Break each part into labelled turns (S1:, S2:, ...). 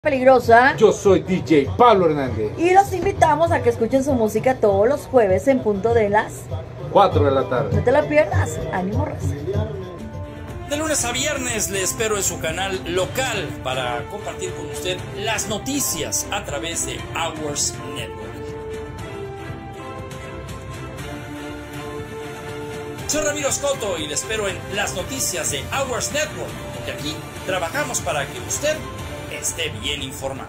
S1: Peligrosa.
S2: Yo soy DJ Pablo Hernández.
S1: Y los invitamos a que escuchen su música todos los jueves en punto de las
S2: 4 de la tarde.
S1: No te la pierdas. Ánimo, raza.
S3: De lunes a viernes le espero en su canal local para compartir con usted las noticias a través de Hours Network. Soy Ramiro Escoto y le espero en las noticias de Hours Network, porque aquí trabajamos para que usted esté bien informado.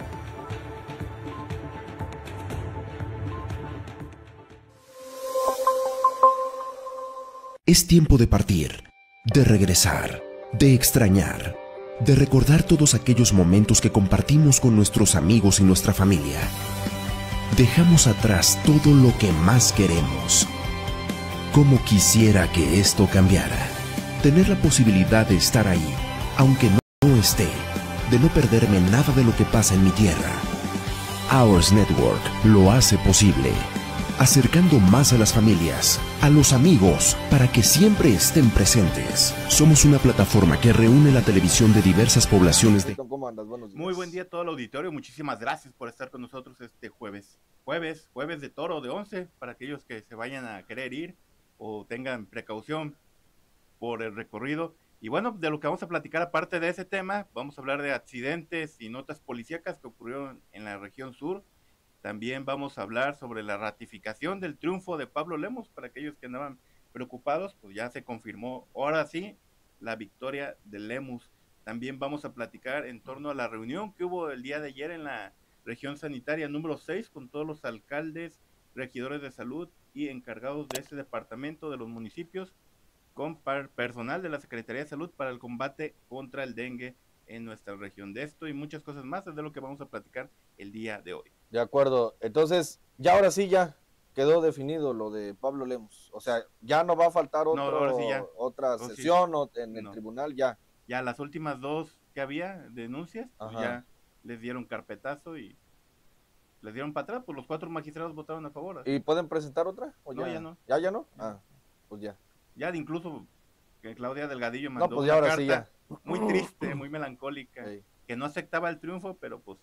S4: Es tiempo de partir, de regresar, de extrañar, de recordar todos aquellos momentos que compartimos con nuestros amigos y nuestra familia. Dejamos atrás todo lo que más queremos. Cómo quisiera que esto cambiara. Tener la posibilidad de estar ahí, aunque no esté, de no perderme nada de lo que pasa en mi tierra. Hours Network lo hace posible, acercando más a las familias, a los amigos, para que siempre estén presentes. Somos una plataforma que reúne la televisión de diversas poblaciones de...
S5: ¿Cómo andas? Buenos días.
S6: Muy buen día a todo el auditorio, muchísimas gracias por estar con nosotros este jueves de Toro de 11, para aquellos que se vayan a querer ir o tengan precaución por el recorrido. Y bueno, de lo que vamos a platicar aparte de ese tema, vamos a hablar de accidentes y notas policíacas que ocurrieron en la región sur. También vamos a hablar sobre la ratificación del triunfo de Pablo Lemos. Para aquellos que andaban preocupados, pues ya se confirmó, ahora sí, la victoria de Lemos. También vamos a platicar en torno a la reunión que hubo el día de ayer en la región sanitaria número 6 con todos los alcaldes, regidores de salud y encargados de ese departamento de los municipios, con personal de la Secretaría de Salud para el combate contra el dengue en nuestra región. De esto y muchas cosas más es de lo que vamos a platicar el día de hoy.
S5: De acuerdo, entonces ya ahora sí ya quedó definido lo de Pablo Lemos, o sea, ya no va a faltar otra sesión en el tribunal, ya.
S6: Ya las últimas dos que había denuncias, pues ya les dieron carpetazo y les dieron para atrás, pues los 4 magistrados votaron a favor.
S5: ¿Y pueden presentar otra? ¿O
S6: no,
S5: ya?
S6: Ya no.
S5: ¿Ya no? Ah, pues ya.
S6: Ya incluso que Claudia Delgadillo mandó
S5: pues
S6: una
S5: ahora
S6: carta
S5: sí ya.
S6: muy triste, muy melancólica,
S5: Sí.
S6: que no aceptaba el triunfo, pero pues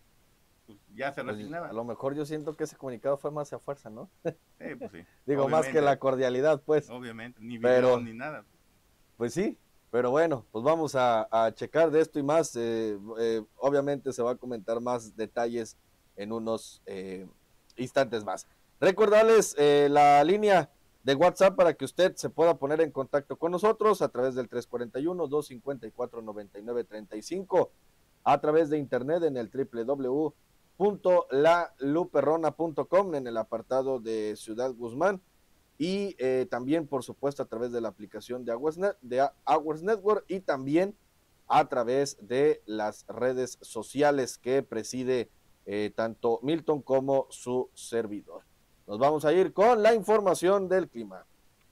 S6: ya se resignaba.
S5: A lo mejor yo siento que ese comunicado fue más a fuerza, ¿no?
S6: Pues sí.
S5: Digo, más que la cordialidad, pues.
S6: Obviamente, ni video ni nada.
S5: Pues sí, pero bueno, pues vamos a checar de esto y más. Obviamente se va a comentar más detalles en unos instantes más. Recordarles la línea de WhatsApp para que usted se pueda poner en contacto con nosotros a través del 341-254-9935, a través de internet en el www.laluperrona.com en el apartado de Ciudad Guzmán, y también por supuesto a través de la aplicación de Hours Network, y también a través de las redes sociales que preside tanto Milton como su servidor. Nos vamos a ir con la información del clima.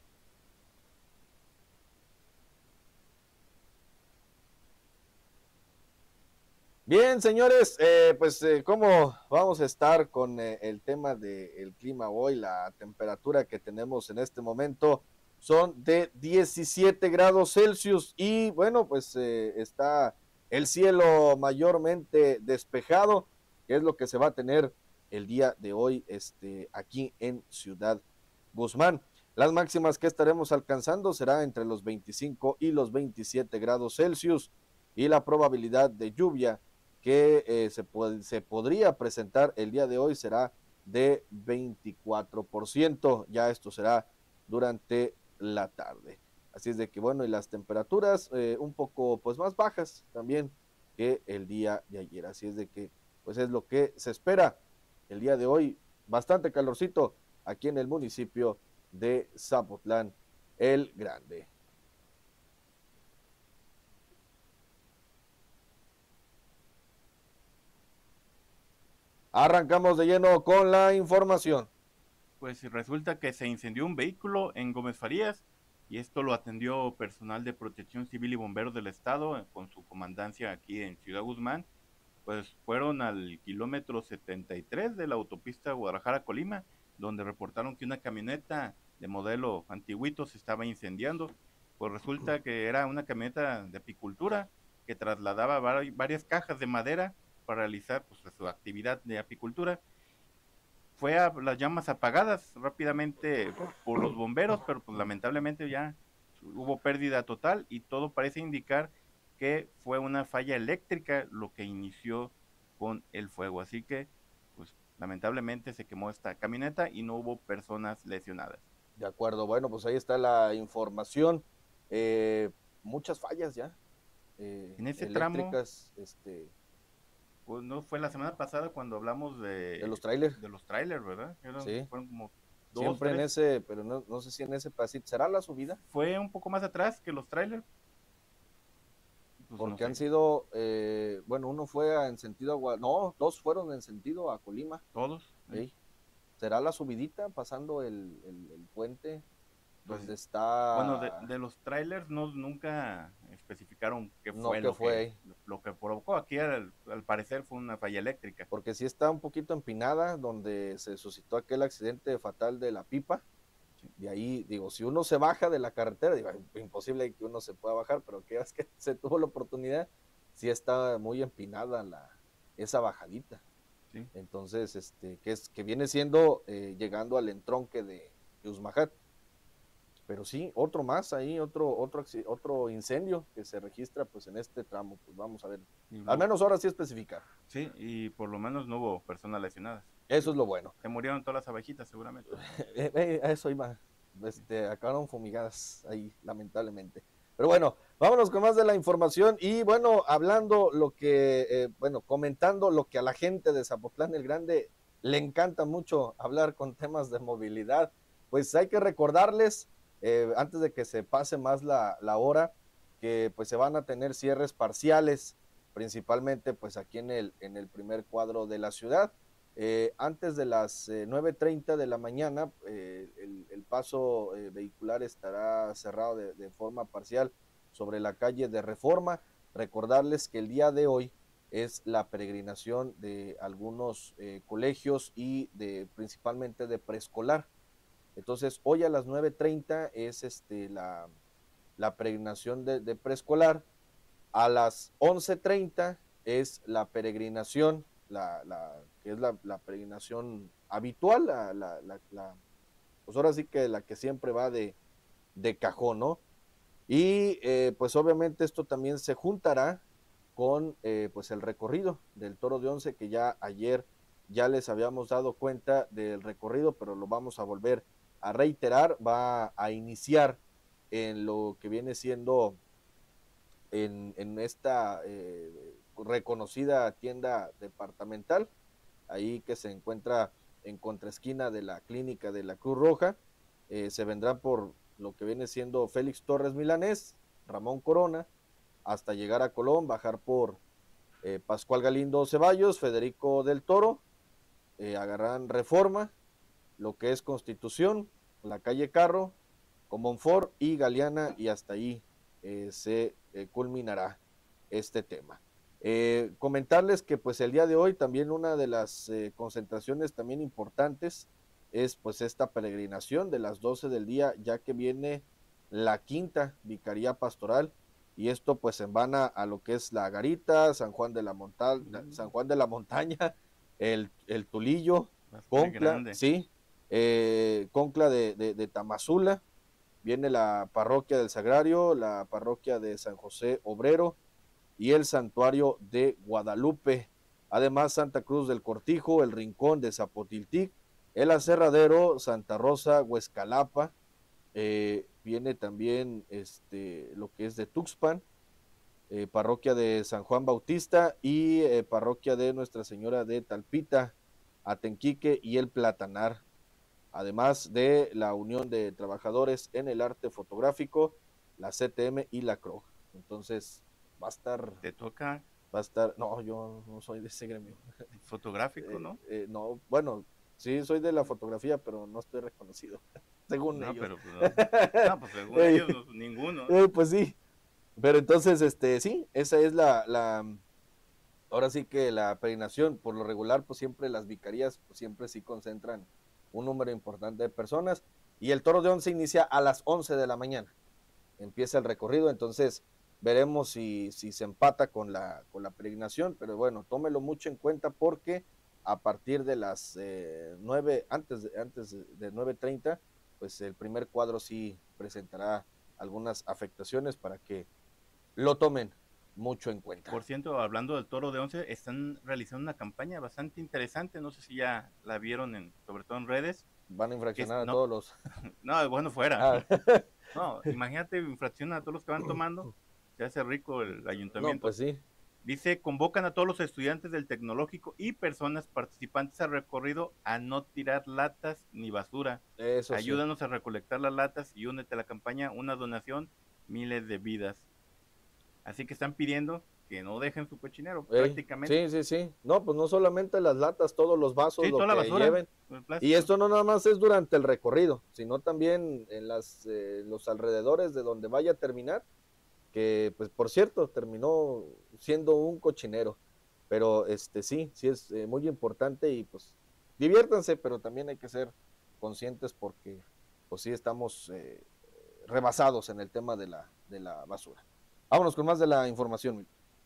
S5: Bien, señores, ¿cómo vamos a estar con el tema del clima hoy? La temperatura que tenemos en este momento son de 17 grados Celsius y bueno, pues está el cielo mayormente despejado, que es lo que se va a tener el día de hoy aquí en Ciudad Guzmán. Las máximas que estaremos alcanzando será entre los 25 y los 27 grados Celsius, y la probabilidad de lluvia que se podría presentar el día de hoy será de 24%. Ya esto será durante la tarde. Así es de que bueno, y las temperaturas un poco pues más bajas también que el día de ayer. Así es de que pues es lo que se espera el día de hoy. Bastante calorcito aquí en el municipio de Zapotlán el Grande. Arrancamos de lleno con la información.
S6: Pues resulta que se incendió un vehículo en Gómez Farías, y esto lo atendió personal de Protección Civil y Bomberos del Estado con su comandancia aquí en Ciudad Guzmán. Pues fueron al kilómetro 73 de la autopista Guadalajara-Colima, donde reportaron que una camioneta de modelo antiguito se estaba incendiando. Pues resulta que era una camioneta de apicultura que trasladaba varias cajas de madera para realizar pues, su actividad de apicultura. Fue a las llamas apagadas rápidamente por los bomberos, pero pues lamentablemente ya hubo pérdida total y todo parece indicar que fue una falla eléctrica lo que inició con el fuego. Así que, pues lamentablemente se quemó esta camioneta y no hubo personas lesionadas.
S5: De acuerdo, bueno, pues ahí está la información. Muchas fallas ya.
S6: En ese tramo,
S5: eléctricas,
S6: pues no fue la semana pasada cuando hablamos
S5: de los trailers.
S6: de los trailers, ¿verdad?
S5: Sí.
S6: Fueron como dos,
S5: Siempre en
S6: tres.
S5: ese, pero no sé si en ese pasito. ¿Será la subida?
S6: Fue un poco más atrás que los trailers. Pues
S5: Porque
S6: no
S5: han
S6: sé.
S5: sido, bueno, uno fue en sentido a no, dos fueron en sentido a Colima.
S6: Todos.
S5: ¿Sí? ¿Será la subidita pasando el puente
S6: Pues,
S5: donde está?
S6: Bueno, de los trailers nunca especificaron qué
S5: No,
S6: fue,
S5: qué fue.
S6: lo que provocó. Aquí al parecer fue una falla eléctrica.
S5: Porque sí está un poquito empinada, donde se suscitó aquel accidente fatal de la pipa.
S6: Sí.
S5: De ahí, digo, si uno se baja de la carretera, digo, imposible que uno se pueda bajar, pero que es que se tuvo la oportunidad, sí está muy empinada esa bajadita.
S6: Sí.
S5: Entonces, que viene siendo llegando al entronque de Usmajat. Pero sí, otro más ahí, otro incendio que se registra pues en este tramo. Pues vamos a ver.
S6: Y
S5: Al menos ahora sí especificar.
S6: Sí, y por lo menos no hubo personas lesionadas.
S5: Eso es lo bueno.
S6: Se murieron todas las abejitas seguramente.
S5: A eso iba. Acabaron fumigadas ahí, lamentablemente. Pero bueno, vámonos con más de la información. Y bueno, hablando comentando lo que a la gente de Zapotlán el Grande le encanta mucho hablar con temas de movilidad. Pues hay que recordarles, antes de que se pase más la hora, que pues se van a tener cierres parciales, principalmente pues aquí en el primer cuadro de la ciudad. Antes de las 9:30 de la mañana, el paso vehicular estará cerrado de forma parcial sobre la calle de Reforma. Recordarles que el día de hoy es la peregrinación de algunos colegios y principalmente de preescolar. Entonces, hoy a las 9:30 es la peregrinación de preescolar. A las 11:30 es la peregrinación, que es la peregrinación habitual, pues ahora sí que la que siempre va de cajón, ¿no? Y pues obviamente esto también se juntará con pues el recorrido del Toro de Once, que ya ayer ya les habíamos dado cuenta del recorrido, pero lo vamos a volver a reiterar. Va a iniciar en lo que viene siendo en esta reconocida tienda departamental, ahí que se encuentra en contraesquina de la clínica de la Cruz Roja. Se vendrán por lo que viene siendo Félix Torres Milanés, Ramón Corona, hasta llegar a Colón, bajar por Pascual Galindo Ceballos, Federico del Toro, agarrarán Reforma, lo que es Constitución, la calle Carro, Comonfort y Galeana, y hasta ahí se culminará este tema. Comentarles que pues el día de hoy también una de las concentraciones también importantes es pues esta peregrinación de las 12 del día, ya que viene la quinta vicaría pastoral, y esto pues en vana a lo que es la Garita, San Juan de la Montaña, el Tulillo, Concla, sí, Concla de Tamazula. Viene la parroquia del Sagrario, la parroquia de San José Obrero y el santuario de Guadalupe. Además, Santa Cruz del Cortijo, el Rincón de Zapotiltic, el Aserradero, Santa Rosa, Huescalapa. Viene también lo que es de Tuxpan, parroquia de San Juan Bautista y parroquia de Nuestra Señora de Talpita, Atenquique y el Platanar. Además de la Unión de Trabajadores en el Arte Fotográfico, la CTM y la CROG. Entonces, va a estar...
S6: ¿Te toca?
S5: Va a estar... No, yo no soy de ese gremio.
S6: ¿Fotográfico, no?
S5: No, bueno, sí soy de la fotografía, pero no estoy reconocido, según ellos.
S6: Pero, pues según ellos, ninguno.
S5: Pues sí, pero entonces, sí, esa es ahora sí que la peregrinación, por lo regular, pues siempre las vicarías, pues siempre sí concentran un número importante de personas, y el Toro de Once inicia a las 11 de la mañana, empieza el recorrido. Entonces veremos si se empata con la peregrinación, pero bueno, tómelo mucho en cuenta porque a partir de las 9, antes de 9:30, pues el primer cuadro sí presentará algunas afectaciones para que lo tomen mucho en cuenta.
S6: Por cierto, hablando del Toro de 11, están realizando una campaña bastante interesante, no sé si ya la vieron sobre todo en redes.
S5: Van a infraccionar
S6: no,
S5: a todos los...
S6: No, bueno, fuera. No, imagínate, infraccionan a todos los que van tomando, se hace rico el ayuntamiento.
S5: No, pues sí.
S6: Dice, convocan a todos los estudiantes del tecnológico y personas participantes al recorrido a no tirar latas ni basura.
S5: Eso
S6: Ayúdanos a recolectar las latas y únete a la campaña, una donación, miles de vidas. Así que están pidiendo que no dejen su cochinero, prácticamente.
S5: Sí. No, pues no solamente las latas, todos los vasos,
S6: sí,
S5: lo
S6: toda
S5: que
S6: la basura,
S5: lleven. Y esto no nada más es durante el recorrido, sino también en los alrededores de donde vaya a terminar, que pues por cierto terminó siendo un cochinero, pero sí es muy importante y pues diviértanse, pero también hay que ser conscientes porque pues sí estamos rebasados en el tema de la basura. Vámonos con más de la información.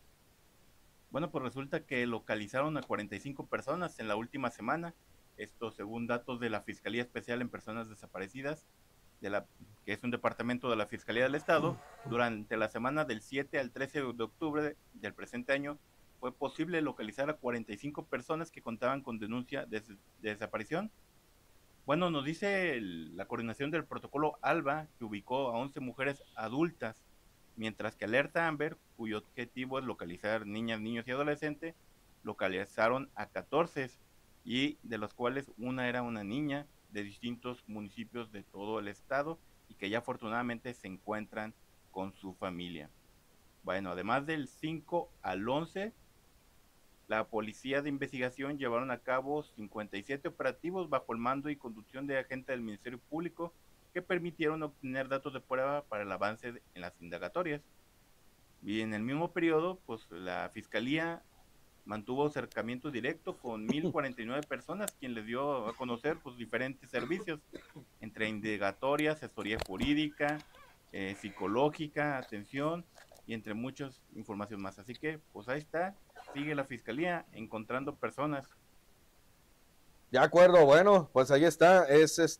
S6: Bueno, pues resulta que localizaron a 45 personas en la última semana, esto según datos de la Fiscalía Especial en Personas Desaparecidas, que es un departamento de la Fiscalía del Estado. Durante la semana del 7 al 13 de octubre del presente año, fue posible localizar a 45 personas que contaban con denuncia de desaparición. Bueno, nos dice la coordinación del protocolo ALBA que ubicó a 11 mujeres adultas, mientras que Alerta Amber, cuyo objetivo es localizar niñas, niños y adolescentes, localizaron a 14, y de los cuales una era una niña de distintos municipios de todo el estado y que ya afortunadamente se encuentran con su familia. Bueno, además del 5 al 11, la Policía de Investigación llevaron a cabo 57 operativos bajo el mando y conducción de agentes del Ministerio Público que permitieron obtener datos de prueba para el avance en las indagatorias. Y en el mismo periodo, pues la Fiscalía mantuvo acercamiento directo con 1,049 personas, quien les dio a conocer pues diferentes servicios, entre indagatoria, asesoría jurídica, psicológica, atención, y entre muchas información más. Así que, pues ahí está, sigue la Fiscalía encontrando personas.
S5: De acuerdo, bueno, pues ahí está, es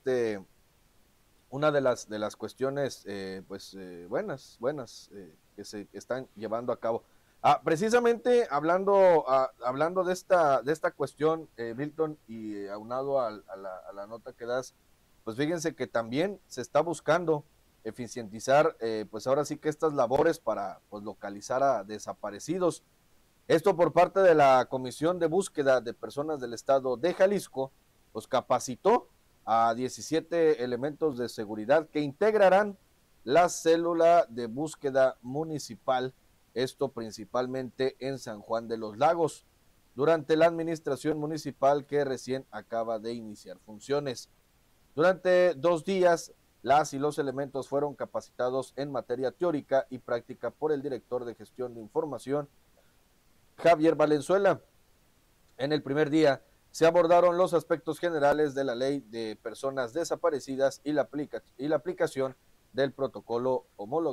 S5: una de las cuestiones buenas que se están llevando a cabo. Precisamente hablando de esta cuestión, Milton, y aunado a la nota que das, pues fíjense que también se está buscando eficientizar, pues ahora sí que estas labores para pues localizar a desaparecidos. Esto por parte de la Comisión de Búsqueda de Personas del Estado de Jalisco, pues capacitó a 17 elementos de seguridad que integrarán la célula de búsqueda municipal, esto principalmente en San Juan de los Lagos, durante la administración municipal que recién acaba de iniciar funciones. Durante 2 días, las y los elementos fueron capacitados en materia teórica y práctica por el director de gestión de información, Javier Valenzuela. En el primer día se abordaron los aspectos generales de la ley de personas desaparecidas y la aplicación del protocolo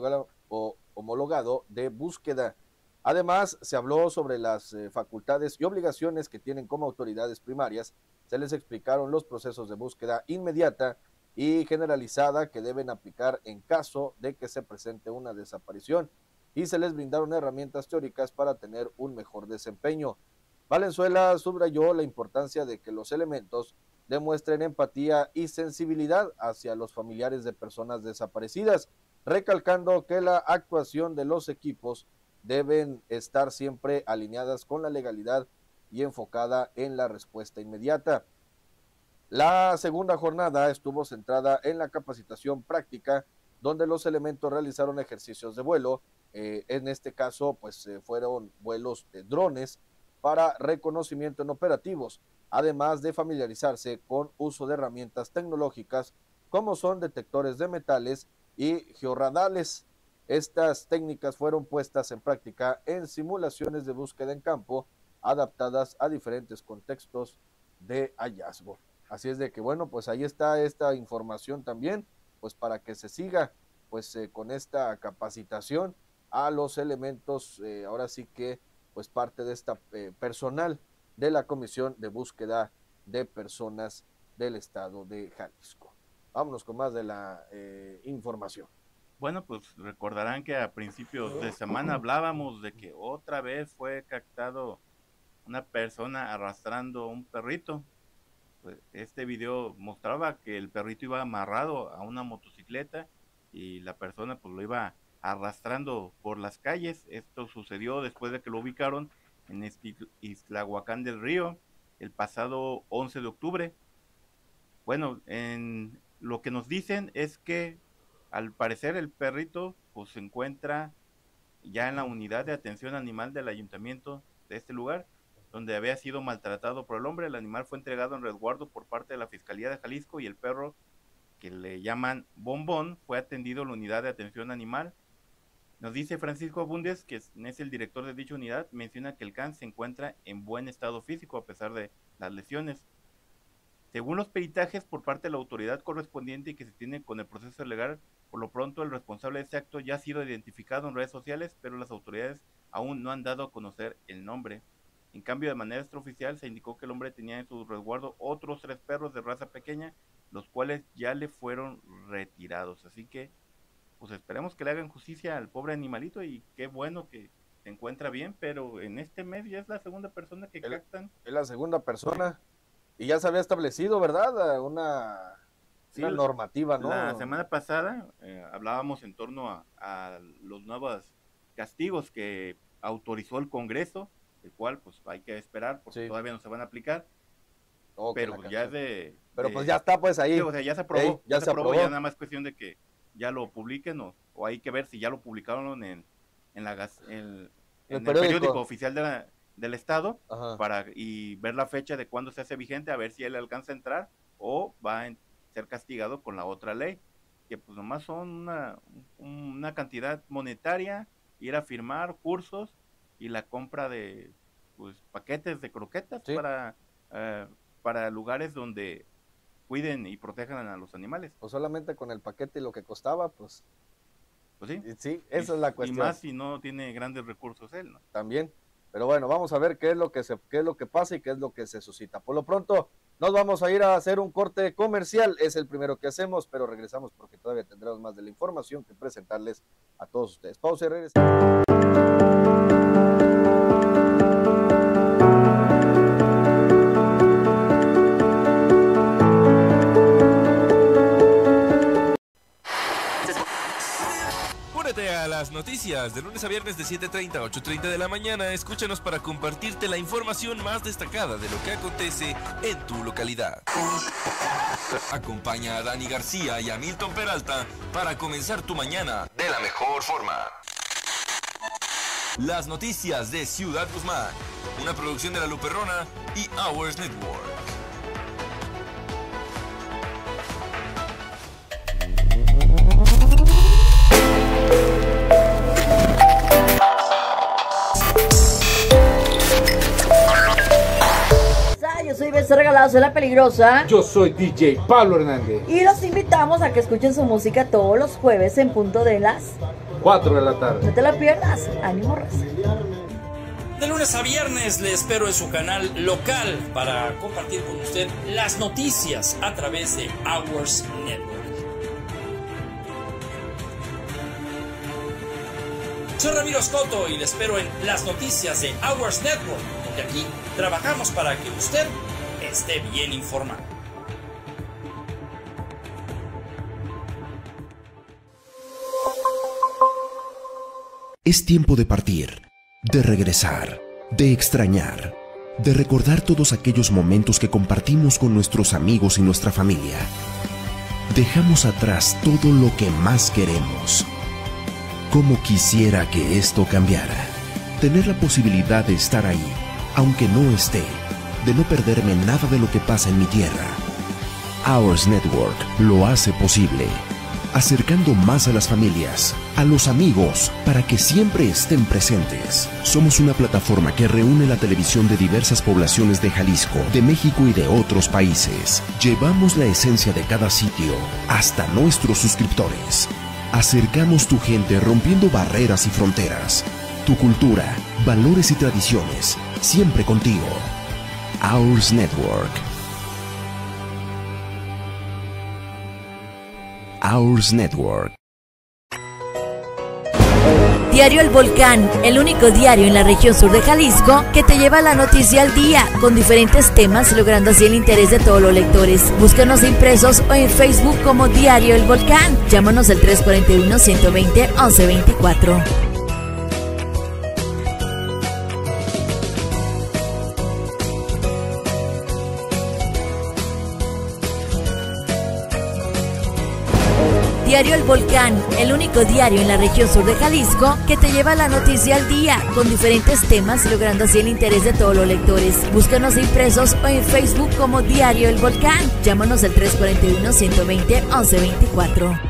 S5: homologado de búsqueda. Además, se habló sobre las facultades y obligaciones que tienen como autoridades primarias. Se les explicaron los procesos de búsqueda inmediata y generalizada que deben aplicar en caso de que se presente una desaparición, y se les brindaron herramientas teóricas para tener un mejor desempeño. Valenzuela subrayó la importancia de que los elementos demuestren empatía y sensibilidad hacia los familiares de personas desaparecidas, recalcando que la actuación de los equipos deben estar siempre alineadas con la legalidad y enfocada en la respuesta inmediata. La segunda jornada estuvo centrada en la capacitación práctica, donde los elementos realizaron ejercicios de vuelo. En este caso, pues fueron vuelos de drones para reconocimiento en operativos, además de familiarizarse con uso de herramientas tecnológicas como son detectores de metales y georradales. Estas técnicas fueron puestas en práctica en simulaciones de búsqueda en campo, adaptadas a diferentes contextos de hallazgo. Así es de que, bueno, pues ahí está esta información también, pues para que se siga pues con esta capacitación a los elementos, ahora sí que pues parte de esta personal de la Comisión de Búsqueda de Personas del Estado de Jalisco. Vámonos con más de la información.
S6: Bueno, pues recordarán que a principios de semana hablábamos de que otra vez fue captado una persona arrastrando un perrito. Pues este video mostraba que el perrito iba amarrado a una motocicleta y la persona pues lo iba arrastrando por las calles. Esto sucedió después de que lo ubicaron en Ixtlahuacán del Río el pasado 11 de octubre. Bueno, en lo que nos dicen es que al parecer el perrito pues se encuentra ya en la unidad de atención animal del ayuntamiento de este lugar, donde había sido maltratado por el hombre. El animal fue entregado en resguardo por parte de la Fiscalía de Jalisco y el perro, que le llaman Bombón, fue atendido en la unidad de atención animal. Nos dice Francisco Abúndez, que es el director de dicha unidad, menciona que el can se encuentra en buen estado físico a pesar de las lesiones. Según los peritajes por parte de la autoridad correspondiente y que se tiene con el proceso legal, por lo pronto el responsable de este acto ya ha sido identificado en redes sociales, pero las autoridades aún no han dado a conocer el nombre. En cambio, de manera extraoficial se indicó que el hombre tenía en su resguardo otros 3 perros de raza pequeña, los cuales ya le fueron retirados. Así que, pues esperemos que le hagan justicia al pobre animalito y qué bueno que se encuentra bien, pero en este mes ya es la segunda persona que captan.
S5: Es la segunda persona y ya se había establecido, ¿verdad? Una normativa, ¿no?
S6: La semana pasada hablábamos en torno a los nuevos castigos que autorizó el Congreso, el cual pues hay que esperar porque todavía no se van a aplicar, pero pues ya es
S5: pues ya está pues ahí.
S6: Sí, o sea, ya se aprobó, ya se aprobó, ya nada más cuestión de que ya lo publiquen o hay que ver si ya lo publicaron en el periódico oficial del Estado y ver la fecha de cuándo se hace vigente, a ver si él alcanza a entrar o va a ser castigado con la otra ley, que pues nomás son una cantidad monetaria, ir a firmar cursos y la compra de pues paquetes de croquetas para lugares donde cuiden y protejan a los animales.
S5: O solamente con el paquete y lo que costaba, pues
S6: sí.
S5: Sí, esa es la cuestión.
S6: Y más si no tiene grandes recursos él, ¿no?
S5: También. Pero bueno, vamos a ver qué es lo que pasa y qué es lo que se suscita. Por lo pronto, nos vamos a ir a hacer un corte comercial. Es el primero que hacemos, pero regresamos porque todavía tendremos más de la información que presentarles a todos ustedes. Pausa y regresamos.
S7: A las noticias de lunes a viernes de 7:30 a 8:30 de la mañana. Escúchanos para compartirte la información más destacada de lo que acontece en tu localidad. Acompaña a Dani García y a Milton Peralta para comenzar tu mañana de la mejor forma. Las noticias de Ciudad Guzmán, una producción de La Luperrona y Hours Network.
S1: Yo soy Besa Regalado, soy la peligrosa.
S2: Yo soy DJ Pablo Hernández.
S1: Y los invitamos a que escuchen su música todos los jueves en punto de las
S2: 4 de la tarde.
S1: No te la pierdas, ánimo raza.
S3: De lunes a viernes le espero en su canal local para compartir con usted las noticias a través de Hours Network. Soy Ramiro Escoto y le espero en las noticias de Hours Network, donde aquí trabajamos para que usted esté bien informado.
S4: Es tiempo de partir, de regresar, de extrañar, de recordar todos aquellos momentos que compartimos con nuestros amigos y nuestra familia. Dejamos atrás todo lo que más queremos. Cómo quisiera que esto cambiara. Tener la posibilidad de estar ahí, aunque no esté, de no perderme nada de lo que pasa en mi tierra. Hours Network lo hace posible, acercando más a las familias, a los amigos, para que siempre estén presentes. Somos una plataforma que reúne la televisión de diversas poblaciones de Jalisco, de México y de otros países. Llevamos la esencia de cada sitio hasta nuestros suscriptores. Acercamos tu gente rompiendo barreras y fronteras. Tu cultura, valores y tradiciones, siempre contigo. Ours Network. Ours Network.
S8: Diario El Volcán, el único diario en la región sur de Jalisco que te lleva la noticia al día, con diferentes temas, logrando así el interés de todos los lectores. Búscanos impresos o en Facebook como Diario El Volcán. Llámanos al 341-120-1124. Diario El Volcán, el único diario en la región sur de Jalisco que te lleva la noticia al día, con diferentes temas, logrando así el interés de todos los lectores. Búscanos impresos o en Facebook como Diario El Volcán. Llámanos al 341-120-1124.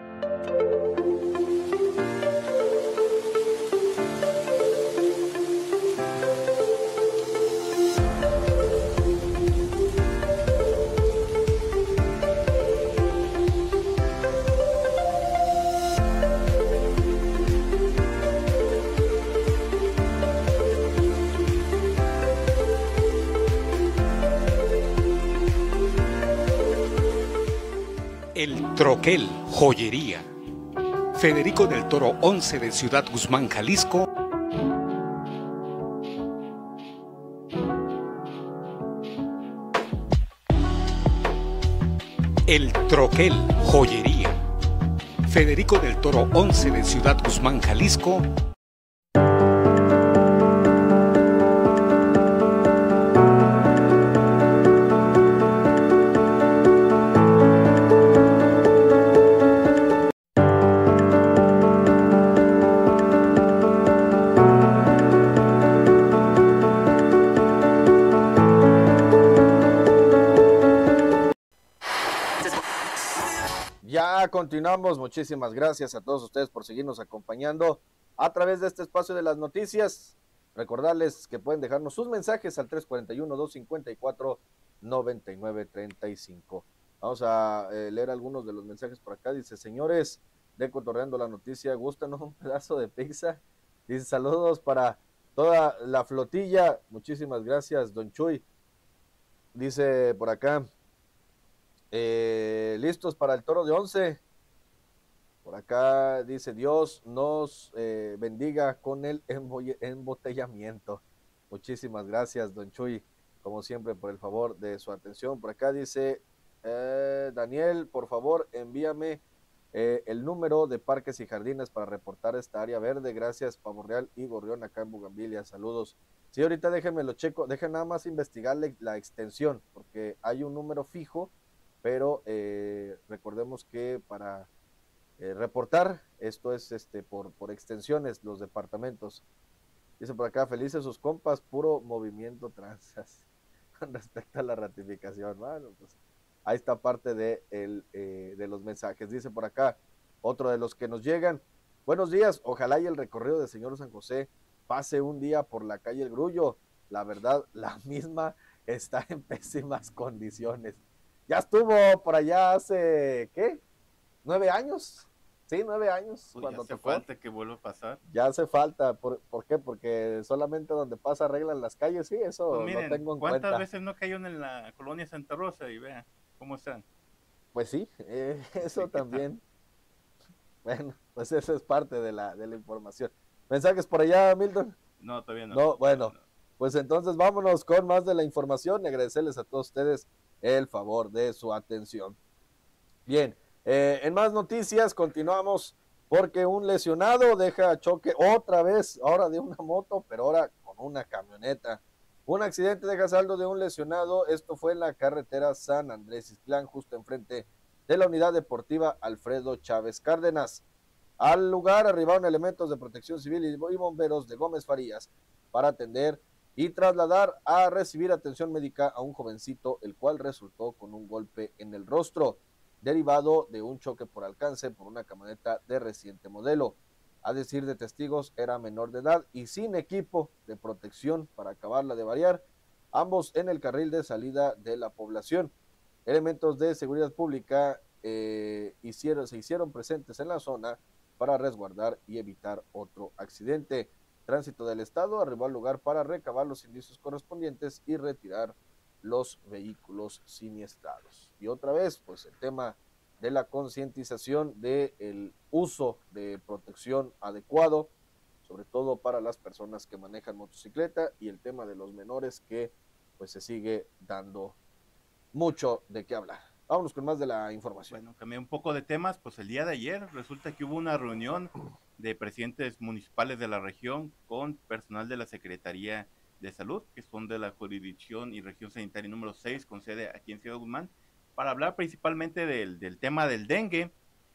S9: El Troquel, joyería. Federico del Toro 11 de Ciudad Guzmán, Jalisco. El Troquel, joyería. Federico del Toro 11 de Ciudad Guzmán, Jalisco.
S5: Ya continuamos, muchísimas gracias a todos ustedes por seguirnos acompañando a través de este espacio de las noticias. Recordarles que pueden dejarnos sus mensajes al 341-254-9935. Vamos a leer algunos de los mensajes por acá. Dice, señores de Cotorreando la Noticia, ¿gustan un pedazo de pizza? Dice, saludos para toda la flotilla. Muchísimas gracias, don Chuy. Dice por acá, listos para el Toro de 11. Por acá dice, Dios nos bendiga con el embotellamiento. Muchísimas gracias, don Chuy, como siempre, por el favor de su atención. Por acá dice, Daniel, por favor, envíame el número de parques y jardines para reportar esta área verde. Gracias, Pavo Real y Gorrión, acá en Bugambilia. Saludos. Sí, ahorita déjenme lo checo. Dejen nada más investigarle la extensión, porque hay un número fijo, pero recordemos que para reportar, esto es por extensiones, los departamentos. Dice por acá, felices sus compas, puro movimiento transas. Con respecto a la ratificación, bueno, pues ahí está parte de los mensajes. Dice por acá, otro de los que nos llegan, buenos días, ojalá y el recorrido del señor San José pase un día por la calle El Grullo. La verdad, la misma está en pésimas condiciones. Ya estuvo por allá hace, ¿qué? 9 años. Sí, 9 años.
S6: Uy,
S5: cuando
S6: hace
S5: tocó.
S6: falta que vuelva a pasar.
S5: Ya hace falta. ¿Por qué? Porque solamente donde pasa arreglan las calles. Sí, eso
S6: Pues miren,
S5: lo tengo en
S6: ¿cuántas
S5: cuenta.
S6: veces no cayó en la colonia Santa Rosa? Y vean cómo están.
S5: Pues sí, eso también. Bueno, pues eso es parte de la información. ¿Mensajes por allá, Milton?
S6: No, todavía no.
S5: No, bueno,
S6: No.
S5: pues entonces vámonos con más de la información y agradecerles a todos ustedes el favor de su atención. Bien, en más noticias continuamos porque un lesionado deja choque otra vez, ahora de una moto, pero ahora con una camioneta. Un accidente deja saldo de un lesionado, esto fue en la carretera San Andrés Ixtlán, justo enfrente de la unidad deportiva Alfredo Chávez Cárdenas. Al lugar arribaron elementos de protección civil y bomberos de Gómez Farías para atender y trasladar a recibir atención médica a un jovencito, el cual resultó con un golpe en el rostro, derivado de un choque por alcance por una camioneta de reciente modelo. A decir de testigos, era menor de edad y sin equipo de protección para acabarla de variar, ambos en el carril de salida de la población. Elementos de seguridad pública se hicieron presentes en la zona para resguardar y evitar otro accidente. Tránsito del Estado arribó al lugar para recabar los indicios correspondientes y retirar los vehículos siniestrados. Y otra vez, pues el tema de la concientización del uso de protección adecuado, sobre todo para las personas que manejan motocicleta, y el tema de los menores, que pues se sigue dando mucho de qué hablar. Vámonos con más de la información.
S6: Bueno, cambié un poco de temas, pues el día de ayer resulta que hubo una reunión de presidentes municipales de la región con personal de la Secretaría de Salud, que son de la jurisdicción y región sanitaria número 6, con sede aquí en Ciudad Guzmán, para hablar principalmente del tema del dengue.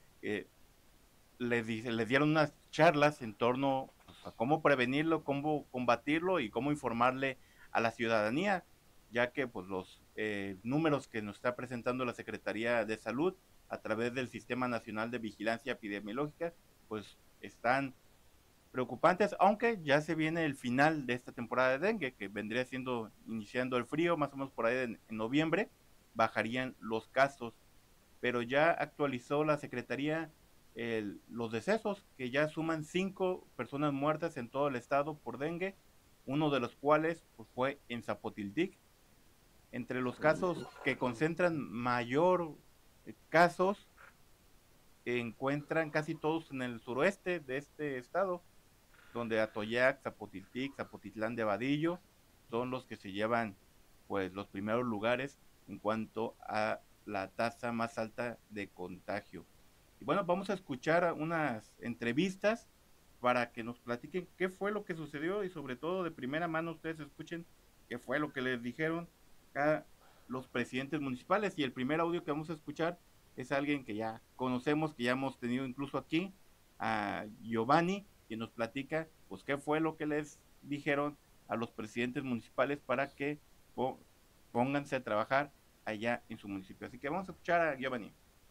S6: Les dieron unas charlas en torno a cómo prevenirlo, cómo combatirlo y cómo informarle a la ciudadanía, ya que pues los números que nos está presentando la Secretaría de Salud a través del Sistema Nacional de Vigilancia Epidemiológica pues están preocupantes, aunque ya se viene el final de esta temporada de dengue, que vendría siendo iniciando el frío, más o menos por ahí en noviembre, bajarían los casos, pero ya actualizó la Secretaría los decesos, que ya suman 5 personas muertas en todo el estado por dengue, uno de los cuales pues, fue en Zapotiltic. Entre los casos que concentran mayor casos, encuentran casi todos en el suroeste de este estado, donde Atoyac, Zapotiltic, Zapotitlán de Vadillo son los que se llevan pues los primeros lugares en cuanto a la tasa más alta de contagio. Y bueno, vamos a escuchar unas entrevistas para que nos platiquen qué fue lo que sucedió y sobre todo de primera mano ustedes escuchen qué fue lo que les dijeron a los presidentes municipales. Y el primer audio que vamos a escuchar es alguien que ya conocemos, que ya hemos tenido incluso aquí, a Giovanni, que nos platica pues qué fue lo que les dijeron a los presidentes municipales para que pónganse a trabajar allá en su municipio. Así que vamos a escuchar a Giovanni.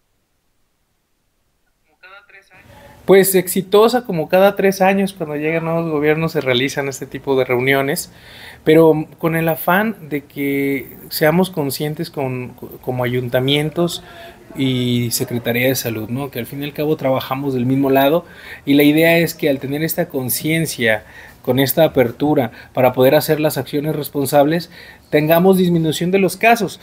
S10: Pues exitosa como cada 3 años, cuando llegan nuevos gobiernos se realizan este tipo de reuniones, pero con el afán de que seamos conscientes como ayuntamientos y Secretaría de Salud, ¿no? Que al fin y al cabo trabajamos del mismo lado, y la idea es que al tener esta conciencia, con esta apertura para poder hacer las acciones responsables, tengamos disminución de los casos,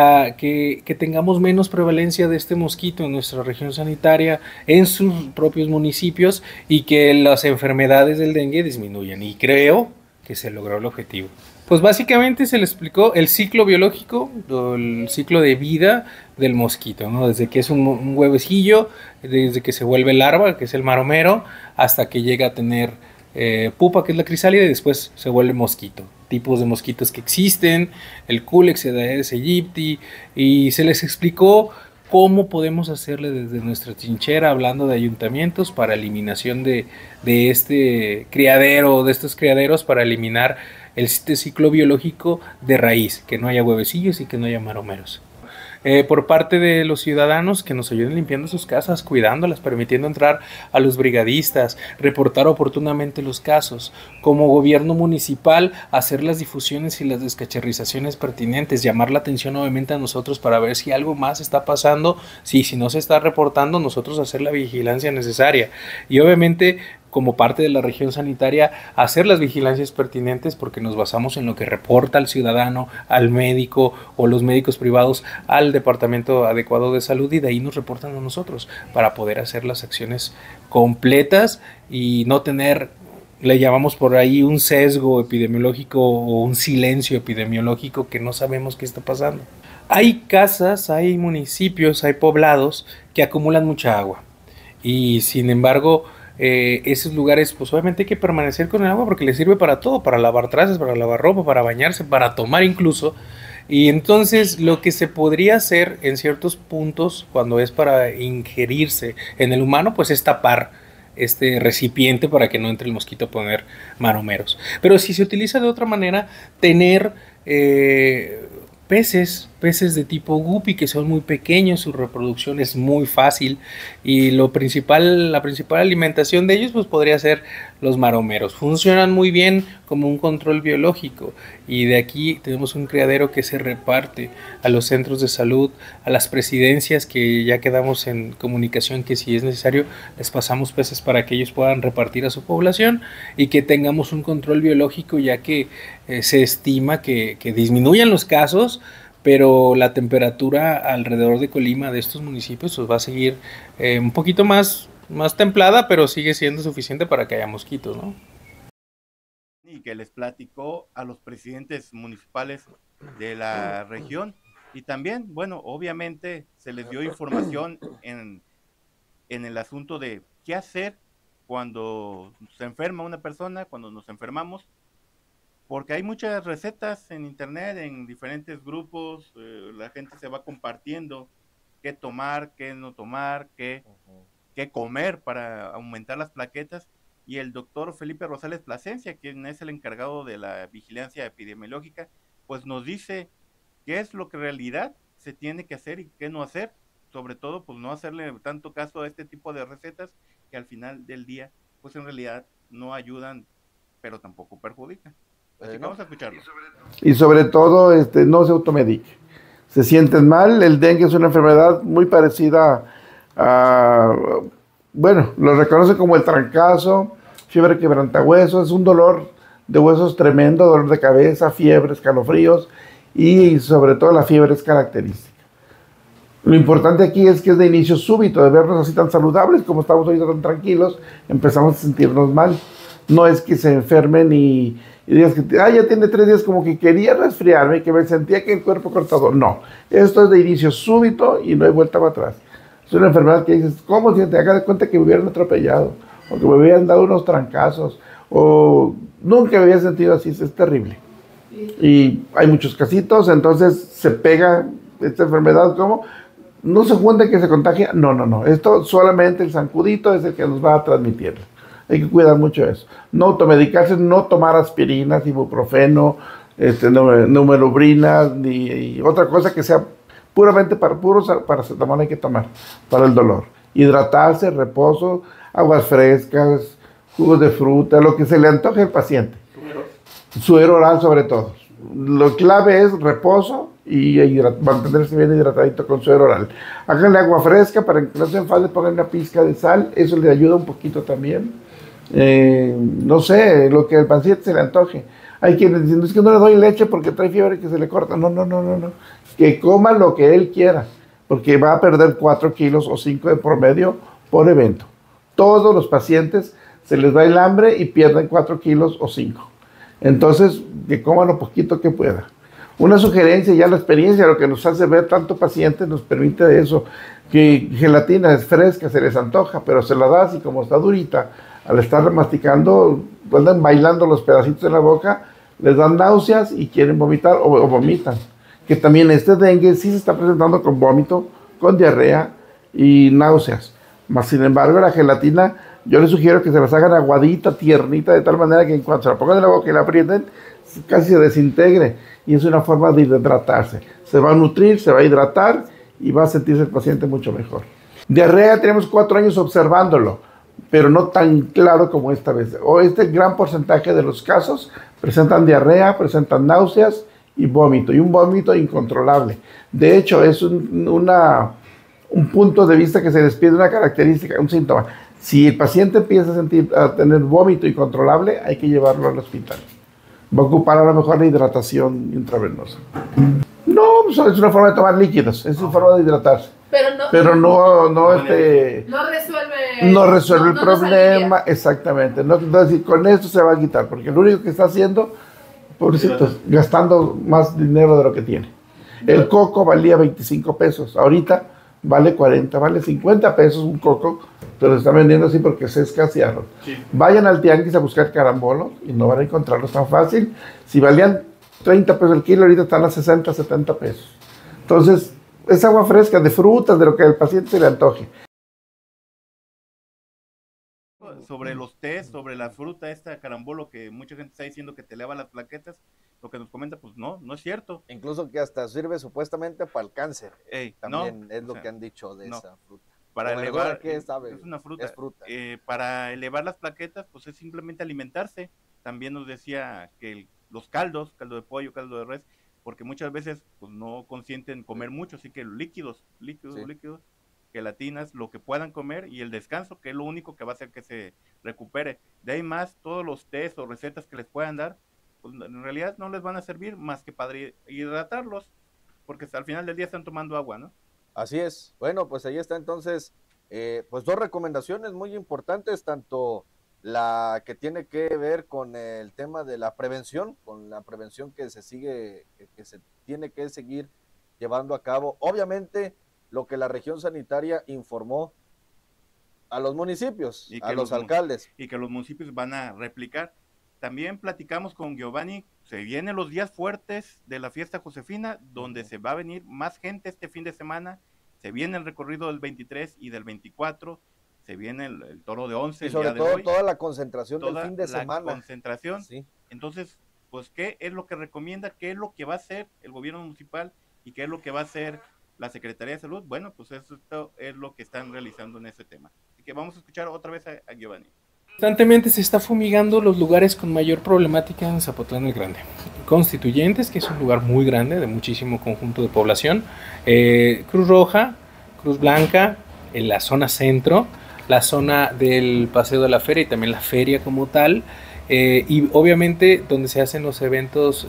S10: que tengamos menos prevalencia de este mosquito en nuestra región sanitaria, en sus propios municipios, y que las enfermedades del dengue disminuyan. Y creo que se logró el objetivo. Pues básicamente se le explicó el ciclo biológico, el ciclo de vida del mosquito, ¿no? Desde que es un huevecillo, desde que se vuelve larva, que es el maromero, hasta que llega a tener pupa, que es la crisálida, y después se vuelve mosquito. Tipos de mosquitos que existen, el Culex, Aedes aegypti, y se les explicó cómo podemos hacerle desde nuestra trinchera, hablando de ayuntamientos, para eliminación de este criadero, de estos criaderos, para eliminar este ciclo biológico de raíz, que no haya huevecillos y que no haya maromeros. Por parte de los ciudadanos, que nos ayuden limpiando sus casas, cuidándolas, permitiendo entrar a los brigadistas, reportar oportunamente los casos. Como gobierno municipal, hacer las difusiones y las descacharrizaciones pertinentes, llamar la atención obviamente a nosotros para ver si algo más está pasando, si no se está reportando, nosotros hacer la vigilancia necesaria. Y obviamente, como parte de la región sanitaria, hacer las vigilancias pertinentes, porque nos basamos en lo que reporta el ciudadano, al médico o los médicos privados, al departamento adecuado de salud, y de ahí nos reportan a nosotros para poder hacer las acciones completas y no tener, le llamamos por ahí, un sesgo epidemiológico o un silencio epidemiológico, que no sabemos qué está pasando. Hay casas, hay municipios, hay poblados que acumulan mucha agua, y sin embargo esos lugares pues obviamente hay que permanecer con el agua, porque les sirve para todo, para lavar trastes, para lavar ropa, para bañarse, para tomar incluso. Y entonces lo que se podría hacer en ciertos puntos, cuando es para ingerirse en el humano, pues es tapar este recipiente para que no entre el mosquito a poner maromeros. Pero si se utiliza de otra manera, tener peces peces de tipo guppy que son muy pequeños, su reproducción es muy fácil y la principal alimentación de ellos pues podría ser los maromeros. Funcionan muy bien como un control biológico y de aquí tenemos un criadero que se reparte a los centros de salud, a las presidencias, que ya quedamos en comunicación que si es necesario les pasamos peces para que ellos puedan repartir a su población y que tengamos un control biológico, ya que se estima que disminuyan los casos, pero la temperatura alrededor de Colima, de estos municipios, pues va a seguir un poquito más templada, pero sigue siendo suficiente para que haya mosquitos, ¿no?
S6: Y que les platicó a los presidentes municipales de la región, y también, bueno, obviamente se les dio información en el asunto de qué hacer cuando se enferma una persona, cuando nos enfermamos, porque hay muchas recetas en internet, en diferentes grupos, la gente se va compartiendo qué tomar, qué no tomar, qué comer para aumentar las plaquetas, y el doctor Felipe Rosales Plasencia, quien es el encargado de la vigilancia epidemiológica, pues nos dice qué es lo que en realidad se tiene que hacer y qué no hacer, sobre todo pues no hacerle tanto caso a este tipo de recetas que al final del día pues en realidad no ayudan, pero tampoco perjudican. Así que vamos a escucharlo.
S11: Y sobre todo, no se automedique. Se sienten mal. El dengue es una enfermedad muy parecida a, bueno, lo reconoce como el trancazo, fiebre quebrantahuesos, es un dolor de huesos tremendo, dolor de cabeza, fiebre, escalofríos, y sobre todo la fiebre es característica. Lo importante aquí es que es de inicio súbito, de vernos así tan saludables como estamos ahorita tan tranquilos, empezamos a sentirnos mal. No es que se enfermen y digas que ya tiene 3 días como que quería resfriarme, que me sentía que el cuerpo cortado. No, esto es de inicio súbito y no hay vuelta para atrás. Es una enfermedad que dices, ¿cómo si te hagas de cuenta que me hubieran atropellado? O que me hubieran dado unos trancazos, o nunca me había sentido así, es terrible. Y hay muchos casitos, entonces se pega esta enfermedad, ¿cómo? No se junta que se contagia, no, esto solamente el zancudito es el que nos va a transmitir. Hay que cuidar mucho eso. No automedicarse, no tomar aspirinas, ibuprofeno, numerobrina, ni otra cosa que sea puramente puro paracetamol hay que tomar para el dolor. Hidratarse, reposo, aguas frescas, jugos de fruta, lo que se le antoje al paciente. Suero oral sobre todo. Lo clave es reposo y mantenerse bien hidratadito con suero oral. Háganle agua fresca para que no se enfade, pongan una pizca de sal, eso le ayuda un poquito también. No sé, lo que al paciente se le antoje. Hay quienes dicen, es que no le doy leche porque trae fiebre que se le corta. No. Que coma lo que él quiera, porque va a perder 4 kilos o 5 de promedio por evento. Todos los pacientes se les va el hambre y pierden 4 kilos o 5. Entonces, que coman lo poquito que pueda. Una sugerencia, ya la experiencia, lo que nos hace ver tanto paciente, nos permite eso, que gelatina es fresca, se les antoja, pero se la das y como está durita, al estar masticando, andan bailando los pedacitos en la boca, les dan náuseas y quieren vomitar o vomitan. Que también este dengue sí se está presentando con vómito, con diarrea y náuseas. Mas sin embargo, la gelatina, yo les sugiero que se las hagan aguadita, tiernita, de tal manera que en cuanto se la pongan en la boca y la aprieten, casi se desintegre. Y es una forma de hidratarse. Se va a nutrir, se va a hidratar y va a sentirse el paciente mucho mejor. Diarrea, tenemos 4 años observándolo, pero no tan claro como esta vez. Este gran porcentaje de los casos presentan diarrea, presentan náuseas y vómito, y un vómito incontrolable. De hecho, es un punto de vista que se les pide una característica, un síntoma. Si el paciente empieza a tener vómito incontrolable, hay que llevarlo al hospital. Va a ocupar a lo mejor la hidratación intravenosa. No, es una forma de tomar líquidos, es una forma de hidratarse. Pero no resuelve el problema, exactamente. No, entonces, con esto se va a quitar, porque lo único que está haciendo, pobrecitos, gastando más dinero de lo que tiene. El coco valía 25 pesos, ahorita vale 40, vale 50 pesos un coco, pero lo están vendiendo así porque se escasearon. Sí. Vayan al tianguis a buscar carambolos y no van a encontrarlos tan fácil. Si valían 30 pesos el kilo, ahorita están a 60, 70 pesos. Entonces, es agua fresca, de frutas, de lo que al paciente se le antoje.
S6: sobre los tés, sobre la fruta esta carambolo que mucha gente está diciendo que te eleva las plaquetas, lo que nos comenta, pues no es cierto.
S5: Incluso que hasta sirve supuestamente para el cáncer. También
S6: no,
S5: es lo que han dicho de esa fruta.
S6: Para elevar,
S5: ¿qué sabe?
S6: es una fruta.
S5: Es fruta.
S6: Para elevar las plaquetas, pues es simplemente alimentarse. También nos decía que los caldos, caldo de pollo, caldo de res, porque muchas veces pues no consienten comer mucho, así que líquidos, gelatinas, lo que puedan comer, y el descanso, que es lo único que va a hacer que se recupere. De ahí más, todos los tés o recetas que les puedan dar, pues en realidad no les van a servir más que para hidratarlos, porque al final del día están tomando agua, ¿no?
S5: Así es. Bueno, pues ahí está entonces, pues 2 recomendaciones muy importantes, tanto la que tiene que ver con el tema de la prevención, con la prevención que se sigue, que se tiene que seguir llevando a cabo. Obviamente, lo que la región sanitaria informó a los municipios, a los alcaldes.
S6: Y que los municipios van a replicar. También platicamos con Giovanni, se vienen los días fuertes de la fiesta Josefina, donde se va a venir más gente este fin de semana, se viene el recorrido del 23 y del 24, se viene el toro de 11.
S5: Y sobre todo toda la concentración del fin de semana.
S6: Concentración. Sí. Entonces, pues, ¿qué es lo que recomienda? ¿Qué es lo que va a hacer el gobierno municipal? ¿Y qué es lo que va a hacer la Secretaría de Salud? Bueno, pues esto es lo que están realizando en ese tema. Así que vamos a escuchar otra vez a Giovanni.
S10: Constantemente se está fumigando los lugares con mayor problemática en Zapotlán el Grande. Constituyentes, que es un lugar muy grande, de muchísimo conjunto de población, Cruz Roja, Cruz Blanca, en la zona centro, la zona del Paseo de la Feria y también la feria como tal, y obviamente donde se hacen los eventos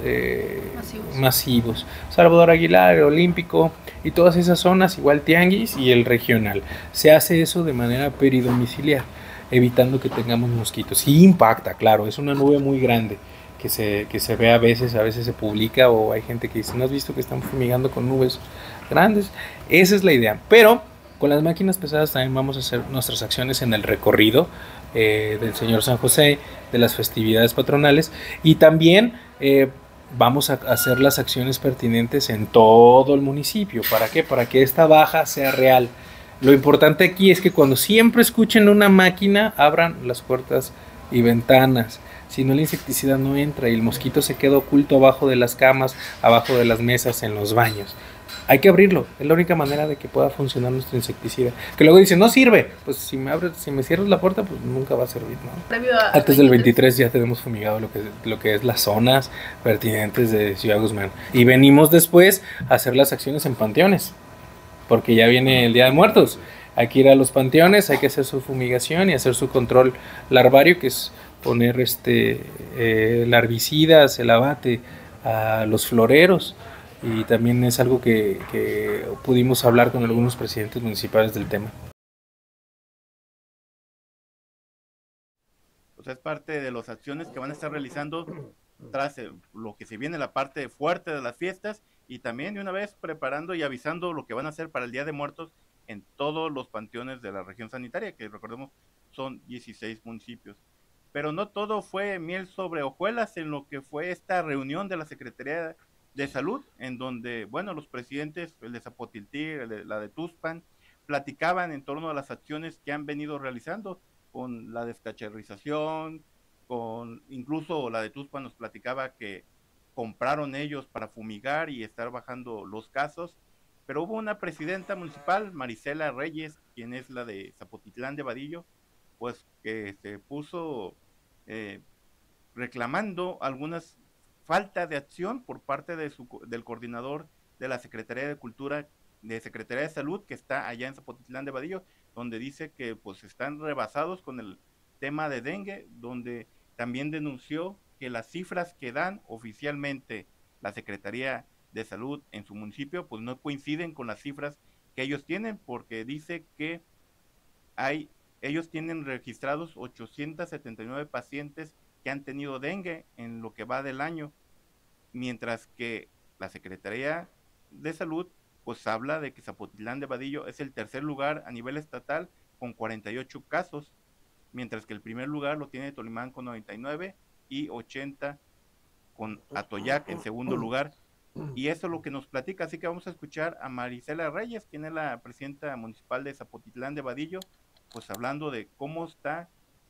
S10: masivos. Salvador Aguilar, el Olímpico y todas esas zonas, igual Tianguis y el regional. Se hace eso de manera peridomiciliar, evitando que tengamos mosquitos. Sí impacta, claro, es una nube muy grande que se ve a veces se publica, o hay gente que dice, ¿no has visto que están fumigando con nubes grandes? Esa es la idea, pero con las máquinas pesadas también vamos a hacer nuestras acciones en el recorrido del Señor San José, de las festividades patronales, y también vamos a hacer las acciones pertinentes en todo el municipio. ¿Para qué? Para que esta baja sea real. Lo importante aquí es que cuando siempre escuchen una máquina, abran las puertas y ventanas. Si no, el insecticida no entra y el mosquito se queda oculto abajo de las camas, abajo de las mesas, en los baños. Hay que abrirlo, es la única manera de que pueda funcionar nuestro insecticida. Que luego dicen, no sirve. Pues si me cierras la puerta, pues nunca va a servir, ¿no? Antes del 23 ya tenemos fumigado lo que es las zonas pertinentes de Ciudad Guzmán. Y venimos después a hacer las acciones en panteones, porque ya viene el Día de Muertos. Hay que ir a los panteones, hay que hacer su fumigación y hacer su control larvario, que es poner larvicidas, el abate a los floreros, y también es algo que pudimos hablar con algunos presidentes municipales del tema.
S6: Pues es parte de las acciones que van a estar realizando tras lo que se viene, la parte fuerte de las fiestas, y también de una vez preparando y avisando lo que van a hacer para el Día de Muertos en todos los panteones de la región sanitaria, que recordemos son 16 municipios. Pero no todo fue miel sobre hojuelas en lo que fue esta reunión de la Secretaría de Salud, en donde, bueno, los presidentes, el de Zapotiltí, la de Tuxpan, platicaban en torno a las acciones que han venido realizando con la descacharrización, incluso la de Tuxpan nos platicaba que compraron ellos para fumigar y estar bajando los casos, pero hubo una presidenta municipal, Marisela Reyes, quien es la de Zapotitlán de Vadillo, pues que se puso reclamando algunas falta de acción por parte del coordinador de la Secretaría de Cultura, de Secretaría de Salud, que está allá en Zapotitlán de Vadillo, donde dice que pues están rebasados con el tema de dengue, donde también denunció que las cifras que dan oficialmente la Secretaría de Salud en su municipio pues no coinciden con las cifras que ellos tienen, porque dice que ellos tienen registrados 879 pacientes que han tenido dengue en lo que va del año, mientras que la Secretaría de Salud pues habla de que Zapotitlán de Vadillo es el tercer lugar a nivel estatal con 48 casos, mientras que el primer lugar lo tiene Tolimán con 99 y 80 con Atoyac en segundo lugar. Y eso es lo que nos platica, así que vamos a escuchar a Marisela Reyes, quien es la presidenta municipal de Zapotitlán de Vadillo, pues hablando de cómo está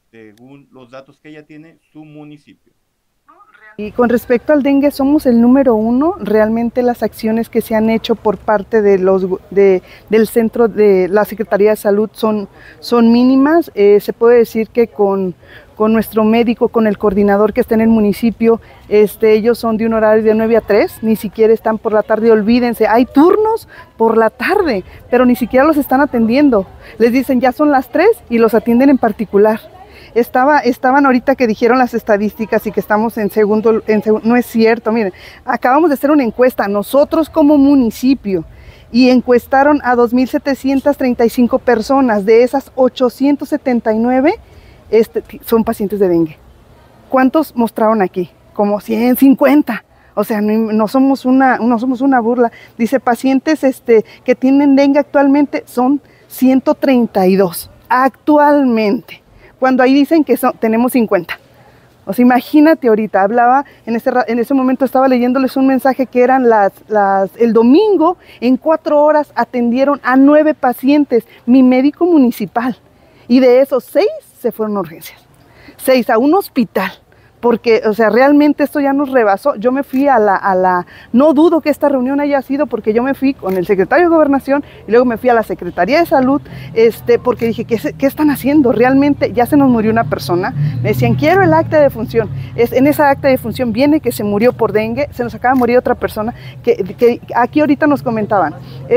S6: según los datos que ella tiene, su municipio.
S12: Y con respecto al dengue, somos el número 1. Realmente las acciones que se han hecho por parte de del centro de la Secretaría de Salud son mínimas. Se puede decir que con nuestro médico, con el coordinador que está en el municipio, ellos son de un horario de 9 a 3, ni siquiera están por la tarde, olvídense, hay turnos por la tarde, pero ni siquiera los están atendiendo. Les dicen ya son las 3 y los atienden en particular. Estaban ahorita que dijeron las estadísticas y que estamos en segundo, no es cierto, miren, acabamos de hacer una encuesta, nosotros como municipio, y encuestaron a 2.735 personas, de esas 879 son pacientes de dengue. ¿Cuántos mostraron aquí? Como 150. O sea, no somos una burla. Dice, pacientes que tienen dengue actualmente son 132, actualmente. Cuando ahí dicen que tenemos 50. O sea, imagínate ahorita, hablaba, en ese momento estaba leyéndoles un mensaje que eran el domingo, en 4 horas atendieron a 9 pacientes, mi médico municipal. Y de esos 6 se fueron a urgencias. 6 a un hospital. Porque, o sea, realmente esto ya nos rebasó. Yo me fui no dudo que esta reunión haya sido porque yo me fui con el secretario de Gobernación y luego me fui a la Secretaría de Salud, porque dije, ¿qué están haciendo? Realmente ya se nos murió una persona. Me decían, quiero el acta de defunción. En esa acta de defunción viene que se murió por dengue, se nos acaba de morir otra persona, que aquí ahorita nos comentaban,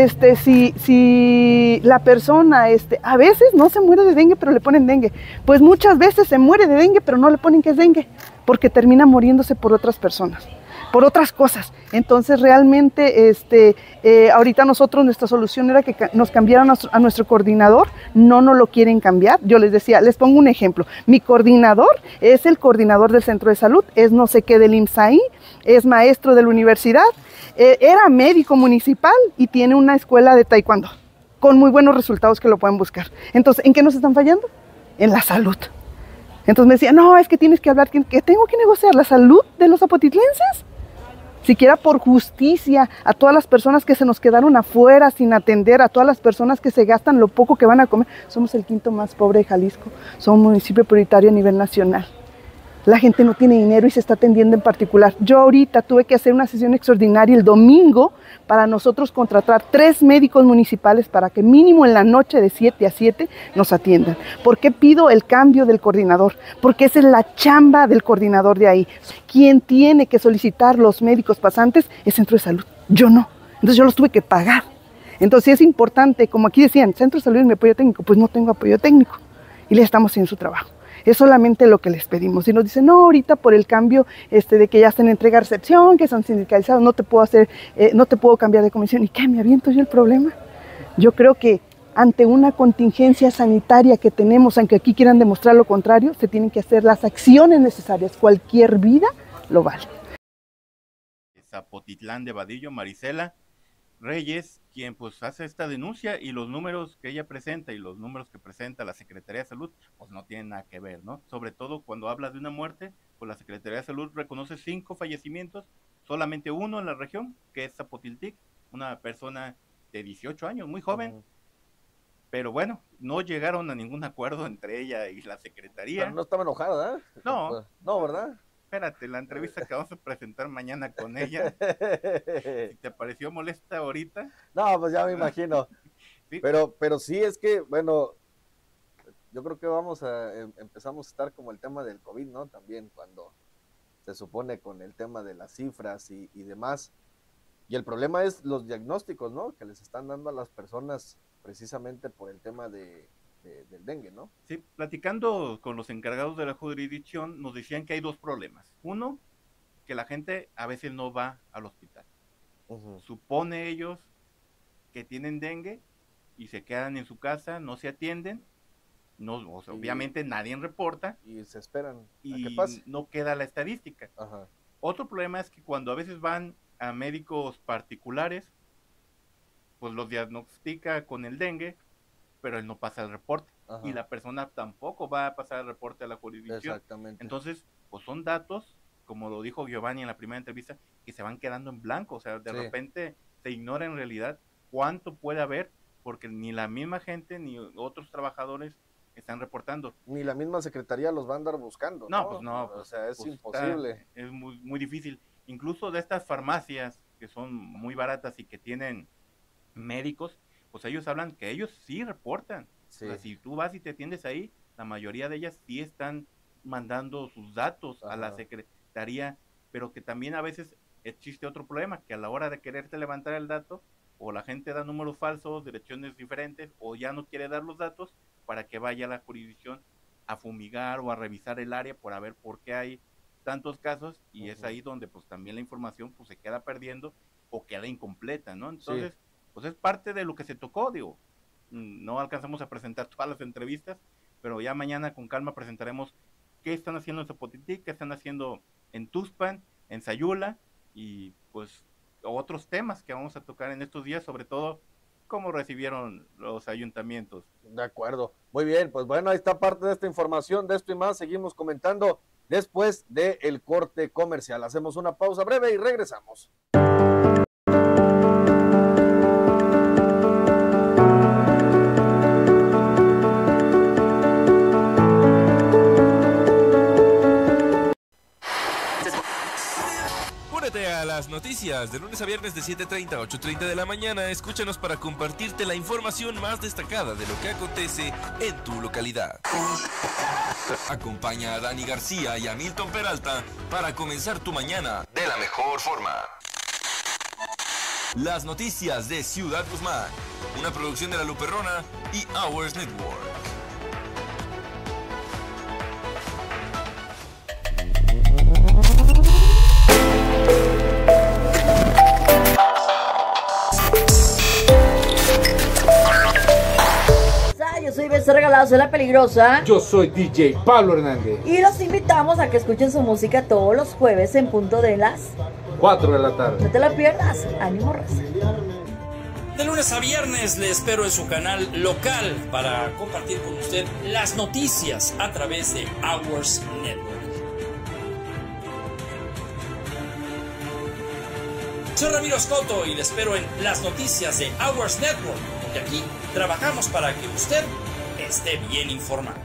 S12: si la persona, a veces no se muere de dengue, pero le ponen dengue. Pues muchas veces se muere de dengue, pero no le ponen que es dengue, porque termina muriéndose por otras personas, por otras cosas. Entonces realmente ahorita nuestra solución era que nos cambiaran a nuestro coordinador, no nos lo quieren cambiar. Yo les decía, les pongo un ejemplo, mi coordinador es el coordinador del centro de salud, es no sé qué del IMSAI, es maestro de la universidad, era médico municipal y tiene una escuela de taekwondo, con muy buenos resultados que lo pueden buscar. Entonces, ¿en qué nos están fallando? En la salud. Entonces me decía, no, es que tienes que hablar, que tengo que negociar la salud de los zapotitlenses. Siquiera por justicia, a todas las personas que se nos quedaron afuera sin atender, a todas las personas que se gastan lo poco que van a comer. Somos el 5º más pobre de Jalisco, somos un municipio prioritario a nivel nacional. La gente no tiene dinero y se está atendiendo en particular. Yo ahorita tuve que hacer una sesión extraordinaria el domingo para nosotros contratar 3 médicos municipales para que mínimo en la noche de 7 a 7 nos atiendan. ¿Por qué pido el cambio del coordinador? Porque esa es la chamba del coordinador de ahí. Quien tiene que solicitar los médicos pasantes es Centro de Salud, yo no. Entonces yo los tuve que pagar. Entonces sí es importante, como aquí decían, Centro de Salud y mi apoyo técnico, pues no tengo apoyo técnico y le estamos haciendo su trabajo. Es solamente lo que les pedimos. Y nos dicen, no, ahorita por el cambio de que ya están en entrega-recepción, que son sindicalizados, no te puedo cambiar de comisión. ¿Y qué? ¿Me aviento yo el problema? Yo creo que ante una contingencia sanitaria que tenemos, aunque aquí quieran demostrar lo contrario, se tienen que hacer las acciones necesarias. Cualquier vida lo vale.
S6: Zapotitlán de Vadillo, Marisela Reyes, quien pues hace esta denuncia, y los números que ella presenta y los números que presenta la Secretaría de Salud pues no tienen nada que ver, ¿no? Sobre todo cuando habla de una muerte, pues la Secretaría de Salud reconoce 5 fallecimientos, solamente 1 en la región, que es Zapotiltic, una persona de 18 años, muy joven. Pero bueno, no llegaron a ningún acuerdo entre ella y la Secretaría.
S5: Pero no estaba enojada, ¿eh?
S6: No.
S5: No, ¿verdad?
S6: Espérate, la entrevista que vamos a presentar mañana con ella, si te pareció molesta ahorita.
S5: No, pues ya me imagino. Sí. Pero sí es que, bueno, yo creo que empezamos a estar como el tema del COVID, ¿no? También cuando se supone con el tema de las cifras y demás. Y el problema es los diagnósticos, ¿no? Que les están dando a las personas precisamente por el tema del dengue, ¿no?
S6: Sí, platicando con los encargados de la jurisdicción, nos decían que hay 2 problemas. Uno, que la gente a veces no va al hospital. Supone ellos que tienen dengue y se quedan en su casa, no se atienden, no, o sea, obviamente nadie reporta.
S5: Y se esperan
S6: a que pase. No queda la estadística.
S5: Ajá.
S6: Otro problema es que cuando a veces van a médicos particulares, pues los diagnostica con el dengue, pero él no pasa el reporte. Ajá. Y la persona tampoco va a pasar el reporte a la jurisdicción.
S5: Exactamente.
S6: Entonces, pues son datos, como lo dijo Giovanni en la primera entrevista, que se van quedando en blanco. O sea, de repente se ignora en realidad cuánto puede haber, porque ni la misma gente ni otros trabajadores están reportando.
S5: Ni la misma secretaría los va a andar buscando.
S6: No, pues no.
S5: O sea, es
S6: pues
S5: imposible.
S6: Es muy, muy difícil. Incluso de estas farmacias que son muy baratas y que tienen médicos, pues ellos hablan que ellos sí reportan.
S5: Sí.
S6: O sea, si tú vas y te atiendes ahí, la mayoría de ellas sí están mandando sus datos a la secretaría, pero que también a veces existe otro problema, que a la hora de quererte levantar el dato, o la gente da números falsos, direcciones diferentes, o ya no quiere dar los datos para que vaya a la jurisdicción a fumigar o a revisar el área para ver por qué hay tantos casos, y es ahí donde pues también la información pues se queda perdiendo o queda incompleta, ¿no? Entonces, pues es parte de lo que se tocó, digo, no alcanzamos a presentar todas las entrevistas, pero ya mañana con calma presentaremos qué están haciendo en Zapotitlán, qué están haciendo en Tuxpan, en Sayula, y pues otros temas que vamos a tocar en estos días, sobre todo cómo recibieron los ayuntamientos.
S5: De acuerdo, muy bien, pues bueno, ahí está parte de esta información, de esto y más seguimos comentando después del corte comercial. Hacemos una pausa breve y regresamos.
S7: Únete a las noticias de lunes a viernes de 7:30 a 8:30 de la mañana. Escúchanos para compartirte la información más destacada de lo que acontece en tu localidad. Acompaña a Dani García y a Milton Peralta para comenzar tu mañana de la mejor forma. Las noticias de Ciudad Guzmán, una producción de La Luperrona y Hours Network.
S1: Yo soy Becerra Galado, soy la peligrosa.
S2: Yo soy DJ Pablo Hernández.
S1: Y los invitamos a que escuchen su música todos los jueves en punto de las
S2: 4 de la tarde.
S1: No te la pierdas, ánimo raza.
S3: De lunes a viernes le espero en su canal local para compartir con usted las noticias a través de Hours Network. Soy Ramiro Escoto y le espero en las noticias de Hours Network, porque aquí trabajamos para que usted esté bien informado.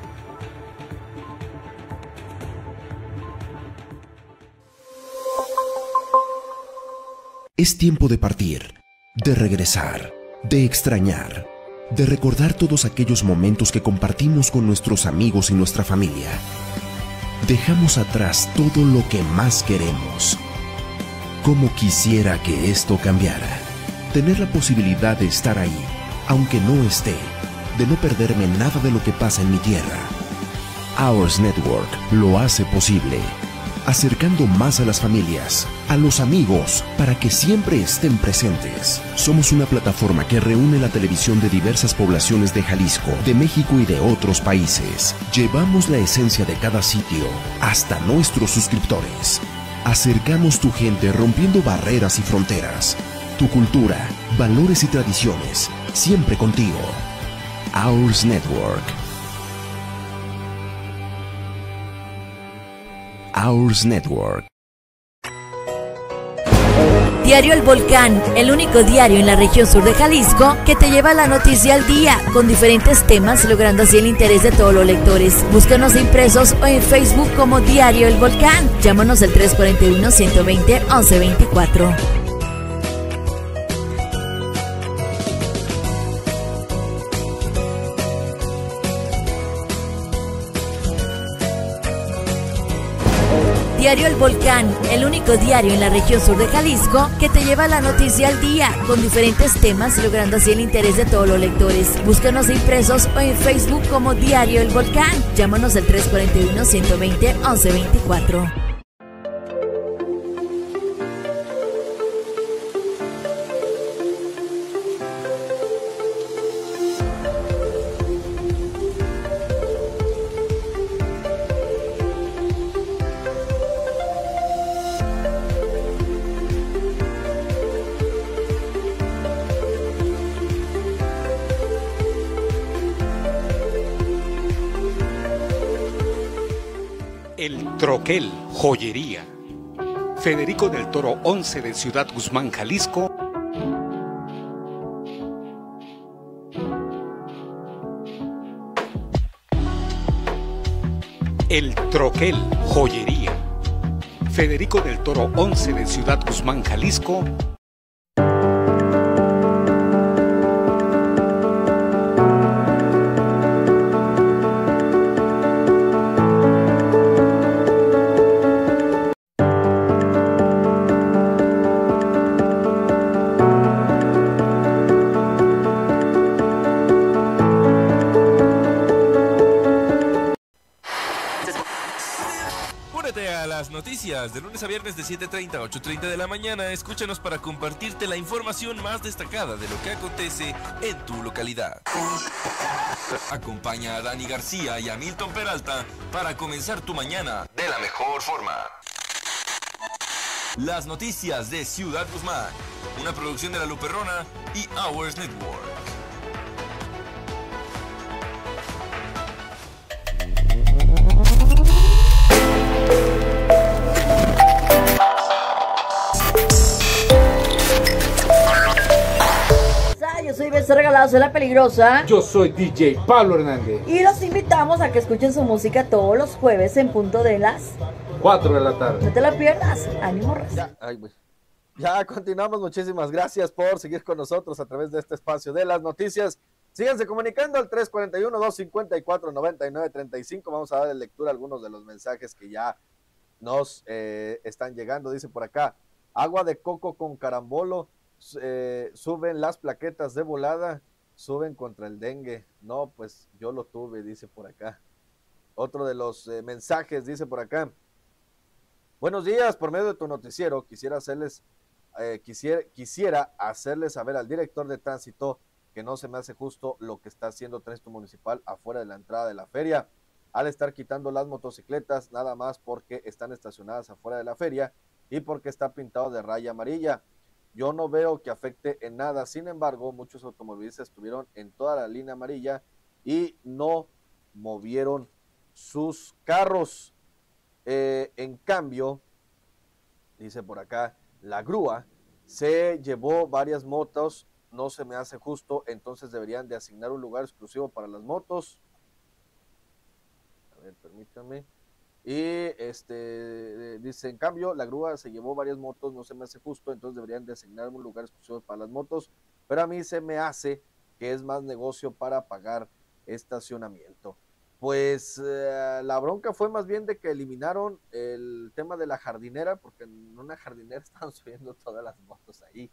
S4: Es tiempo de partir, de regresar, de extrañar, de recordar todos aquellos momentos que compartimos con nuestros amigos y nuestra familia. Dejamos atrás todo lo que más queremos. Cómo quisiera que esto cambiara. Tener la posibilidad de estar ahí, aunque no esté, de no perderme nada de lo que pasa en mi tierra. Hours Network lo hace posible, acercando más a las familias, a los amigos, para que siempre estén presentes. Somos una plataforma que reúne la televisión de diversas poblaciones de Jalisco, de México y de otros países. Llevamos la esencia de cada sitio hasta nuestros suscriptores. Acercamos tu gente rompiendo barreras y fronteras. Tu cultura, valores y tradiciones, siempre contigo. Hours Network. Hours Network.
S8: Diario El Volcán, el único diario en la región sur de Jalisco que te lleva la noticia al día, con diferentes temas, logrando así el interés de todos los lectores. Búscanos impresos o en Facebook como Diario El Volcán. Llámanos al 341-120-1124. Diario El Volcán, el único diario en la región sur de Jalisco que te lleva la noticia al día, con diferentes temas, logrando así el interés de todos los lectores. Búscanos impresos o en Facebook como Diario El Volcán. Llámanos al 341-120-1124.
S9: El Troquel, joyería. Federico del Toro 11 de Ciudad Guzmán, Jalisco. El Troquel, joyería. Federico del Toro 11 de Ciudad Guzmán, Jalisco.
S7: Únete a las noticias de lunes a viernes de 7:30 a 8:30 de la mañana. Escúchanos para compartirte la información más destacada de lo que acontece en tu localidad. Acompaña a Dani García y a Milton Peralta para comenzar tu mañana de la mejor forma. Las noticias de Ciudad Guzmán, una producción de La Luperrona y Hours Network.
S1: Yo soy Becerra Regalado, soy la peligrosa.
S2: Yo soy DJ Pablo Hernández.
S1: Y los invitamos a que escuchen su música todos los jueves en punto de las
S2: 4 de la tarde.
S1: No te la pierdas. Ánimo, raza.
S5: Ya continuamos. Muchísimas gracias por seguir con nosotros a través de este espacio de las noticias. Síganse comunicando al 341-254-9935. Vamos a darle lectura a algunos de los mensajes que ya nos están llegando. Dice por acá, agua de coco con carambolo. Suben las plaquetas de volada, suben contra el dengue. No, pues yo lo tuve, dice por acá. Otro de los mensajes dice por acá, buenos días, por medio de tu noticiero quisiera hacerles saber al director de tránsito que no se me hace justo lo que está haciendo Tránsito Municipal afuera de la entrada de la feria, al estar quitando las motocicletas nada más porque están estacionadas afuera de la feria y porque está pintado de raya amarilla. Yo no veo que afecte en nada, sin embargo, muchos automovilistas estuvieron en toda la línea amarilla y no movieron sus carros. En cambio, dice por acá, la grúa se llevó varias motos, no se me hace justo, entonces deberían de asignar un lugar exclusivo para las motos. A ver, permítame. Y dice, en cambio, la grúa se llevó varias motos, no se me hace justo, entonces deberían de asignar un lugar exclusivo para las motos, pero a mí se me hace que es más negocio para pagar estacionamiento. Pues la bronca fue más bien de que eliminaron el tema de la jardinera, porque en una jardinera estaban subiendo todas las motos ahí.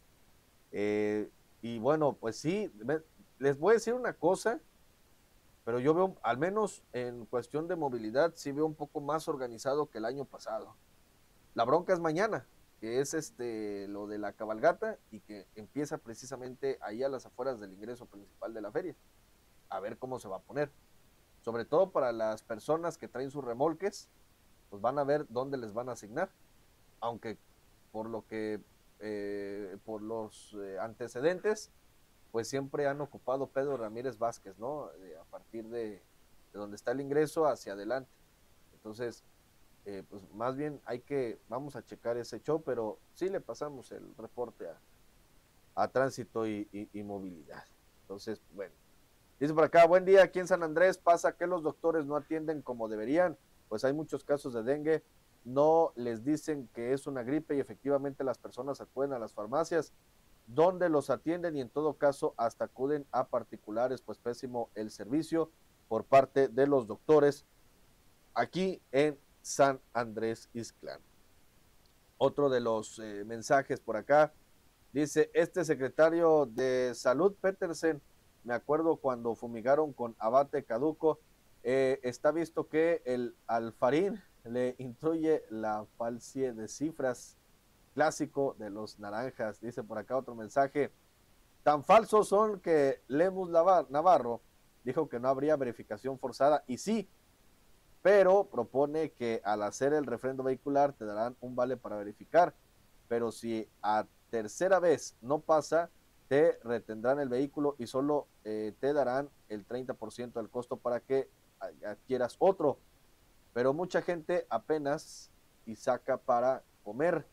S5: Y bueno, pues sí, les voy a decir una cosa, pero yo veo, al menos en cuestión de movilidad, sí veo un poco más organizado que el año pasado. La bronca es mañana, que es lo de la cabalgata y que empieza precisamente ahí a las afueras del ingreso principal de la feria. A ver cómo se va a poner. Sobre todo para las personas que traen sus remolques, pues van a ver dónde les van a asignar. Aunque por lo que, por los antecedentes, pues siempre han ocupado Pedro Ramírez Vázquez, ¿no? A partir de donde está el ingreso hacia adelante. Entonces, pues más bien vamos a checar ese show, pero sí le pasamos el reporte a tránsito y movilidad. Entonces, bueno, dice por acá, buen día, aquí en San Andrés pasa que los doctores no atienden como deberían, pues hay muchos casos de dengue, no les dicen que es una gripe y efectivamente las personas acuden a las farmacias, donde los atienden y en todo caso hasta acuden a particulares, pues pésimo el servicio por parte de los doctores aquí en San Andrés Ixtlán. Otro de los mensajes por acá dice, secretario de Salud Petersen, me acuerdo cuando fumigaron con abate caduco, está visto que el Alfarín le instruye la falsie de cifras, clásico de los naranjas. Dice por acá otro mensaje, tan falsos son que Lemus Navarro dijo que no habría verificación forzada, y sí, pero propone que al hacer el refrendo vehicular te darán un vale para verificar, pero si a tercera vez no pasa, te retendrán el vehículo y solo te darán el 30% del costo para que adquieras otro, pero mucha gente apenas y saca para comer.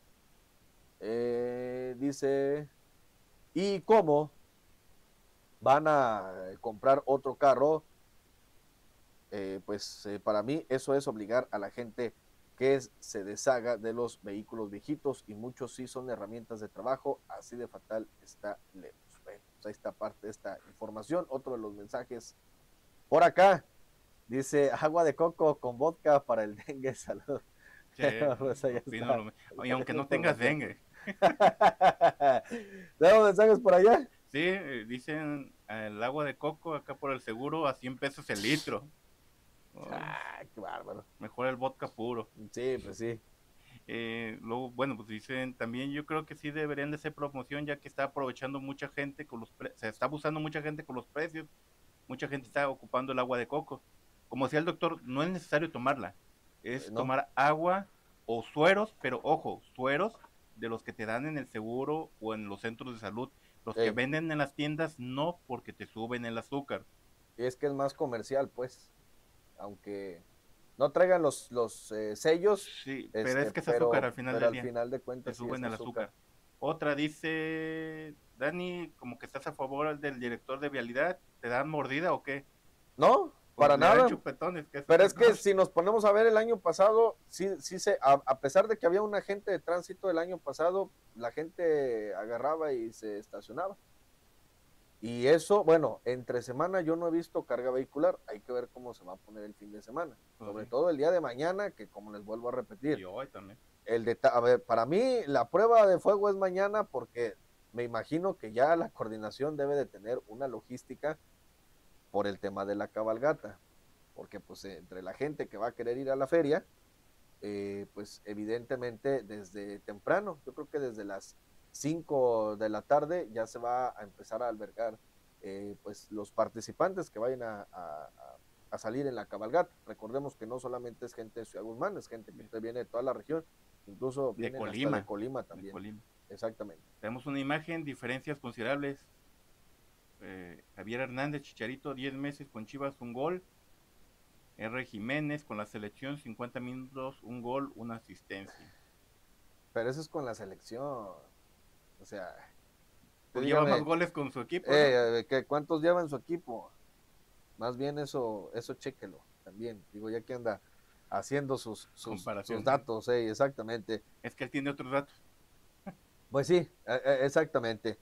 S5: Dice, ¿y cómo van a comprar otro carro para mí eso es obligar a la gente que se deshaga de los vehículos viejitos, y muchos sí son herramientas de trabajo, así de fatal está lejos. Bueno, pues ahí está parte de esta información. Otro de los mensajes por acá dice: agua de coco con vodka para el dengue, salud.
S6: Sí,
S5: Pues ahí está.
S6: Y aunque no tengas dengue.
S5: ¿Tenemos mensajes por allá?
S6: Sí, dicen el agua de coco acá por el seguro a 100 pesos el litro.
S5: Qué bárbaro.
S6: Mejor el vodka puro.
S5: Sí, pues sí.
S6: Luego, bueno, pues dicen también, yo creo que sí deberían de hacer promoción, ya que está aprovechando mucha gente con se está abusando mucha gente con los precios. Mucha gente está ocupando el agua de coco. Como decía el doctor, no es necesario tomarla. Es tomar agua o sueros, pero ojo, sueros de los que te dan en el seguro o en los centros de salud. Los que venden en las tiendas, no, porque te suben el azúcar.
S5: Es que es más comercial, pues. Aunque no traigan los sellos.
S6: Sí, pero es que es azúcar al final del día.
S5: Al final de cuentas
S6: te suben el azúcar. Otra dice: Dani, como que estás a favor del director de vialidad, ¿te dan mordida o qué?
S5: No, para nada. Pero es que si nos ponemos a ver el año pasado, a pesar de que había un agente de tránsito el año pasado, la gente agarraba y se estacionaba. Y eso, bueno, entre semana yo no he visto carga vehicular. Hay que ver cómo se va a poner el fin de semana. Sobre todo el día de mañana, que como les vuelvo a repetir.
S6: Y hoy también.
S5: A ver, para mí la prueba de fuego es mañana, porque me imagino que ya la coordinación debe de tener una logística por el tema de la cabalgata. Porque pues entre la gente que va a querer ir a la feria, pues evidentemente desde temprano, yo creo que desde las 5 de la tarde ya se va a empezar a albergar pues los participantes que vayan a salir en la cabalgata. Recordemos que no solamente es gente de Ciudad Guzmán, es gente que viene de toda la región, incluso viene de Colima también. De Colima. Exactamente.
S6: Tenemos una imagen, diferencias considerables. Javier Hernández, Chicharito, 10 meses con Chivas, un gol. R. Jiménez con la selección, 50 minutos, un gol, una asistencia.
S5: Pero eso es con la selección. O sea,
S6: pues lleva más goles con su equipo.
S5: ¿Cuántos lleva en su equipo? Más bien eso chéquelo también. Digo, ya que anda haciendo sus datos, exactamente.
S6: Es que él tiene otros datos.
S5: Pues sí, exactamente.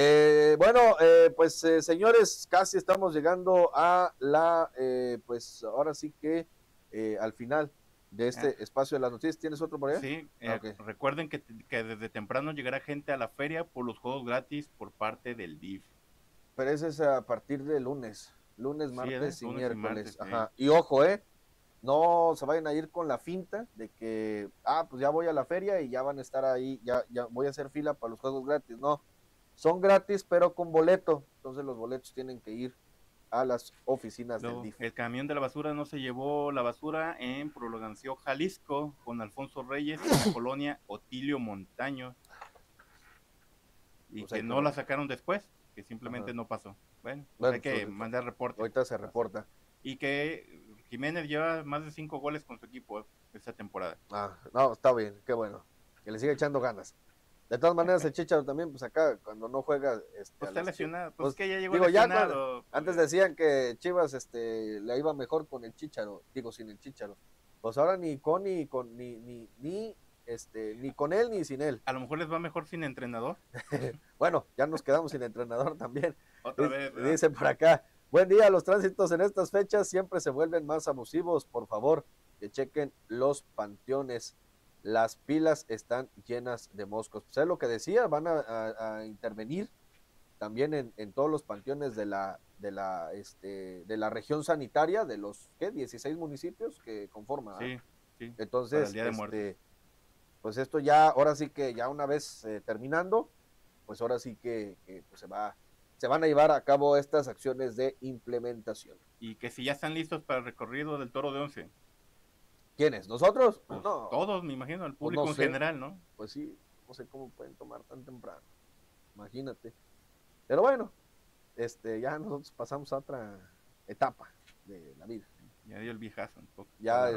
S5: Pues señores, casi estamos llegando a pues ahora sí que al final de este espacio de las noticias. ¿Tienes otro por allá?
S6: Sí, recuerden que desde temprano llegará gente a la feria por los juegos gratis por parte del DIF.
S5: Pero ese es a partir de lunes, martes y miércoles.
S6: Martes,
S5: ajá. Y ojo, no se vayan a ir con la finta de que, pues ya voy a la feria y ya van a estar ahí, ya voy a hacer fila para los juegos gratis. No, son gratis pero con boleto, entonces los boletos tienen que ir a las oficinas del DIF.
S6: El camión de la basura no se llevó la basura en Prolongación Jalisco con Alfonso Reyes en la colonia Otilio Montaño, y pues que no la sacaron después, que simplemente no pasó. Bueno, hay que mandar reporte.
S5: Ahorita se reporta.
S6: Y que Jiménez lleva más de 5 goles con su equipo esta temporada.
S5: No, está bien, qué bueno, que le siga echando ganas. De todas maneras, el Chícharo también, pues acá, cuando no juega...
S6: pues está lesionado, pues que ya llegó lesionado.
S5: Antes decían que Chivas le iba mejor con el Chícharo, sin el Chícharo. Pues ahora ni con él ni sin él.
S6: A lo mejor les va mejor sin entrenador.
S5: Bueno, ya nos quedamos sin entrenador también.
S6: Otra vez, ¿verdad?
S5: Dicen por acá: buen día, los tránsitos en estas fechas siempre se vuelven más abusivos. Por favor, que chequen los panteones. Las pilas están llenas de moscos. Pues es lo que decía, van a intervenir también en todos los panteones de la región sanitaria de los 16 municipios que conforman.
S6: Sí.
S5: Entonces,
S6: para el Día de Muertos.
S5: Pues esto ya, ahora sí que ya una vez terminando, pues ahora sí que pues se van a llevar a cabo estas acciones de implementación.
S6: Y que si ya están listos para el recorrido del Toro de Once.
S5: ¿Quiénes? ¿Nosotros?
S6: Pues
S5: no.
S6: Todos, me imagino, el público
S5: pues no
S6: en general, ¿no?
S5: Pues sí, no sé cómo pueden tomar tan temprano. Imagínate. Pero bueno, ya nosotros pasamos a otra etapa de la vida.
S6: Ya dio el viejazo un poco.
S5: Ya,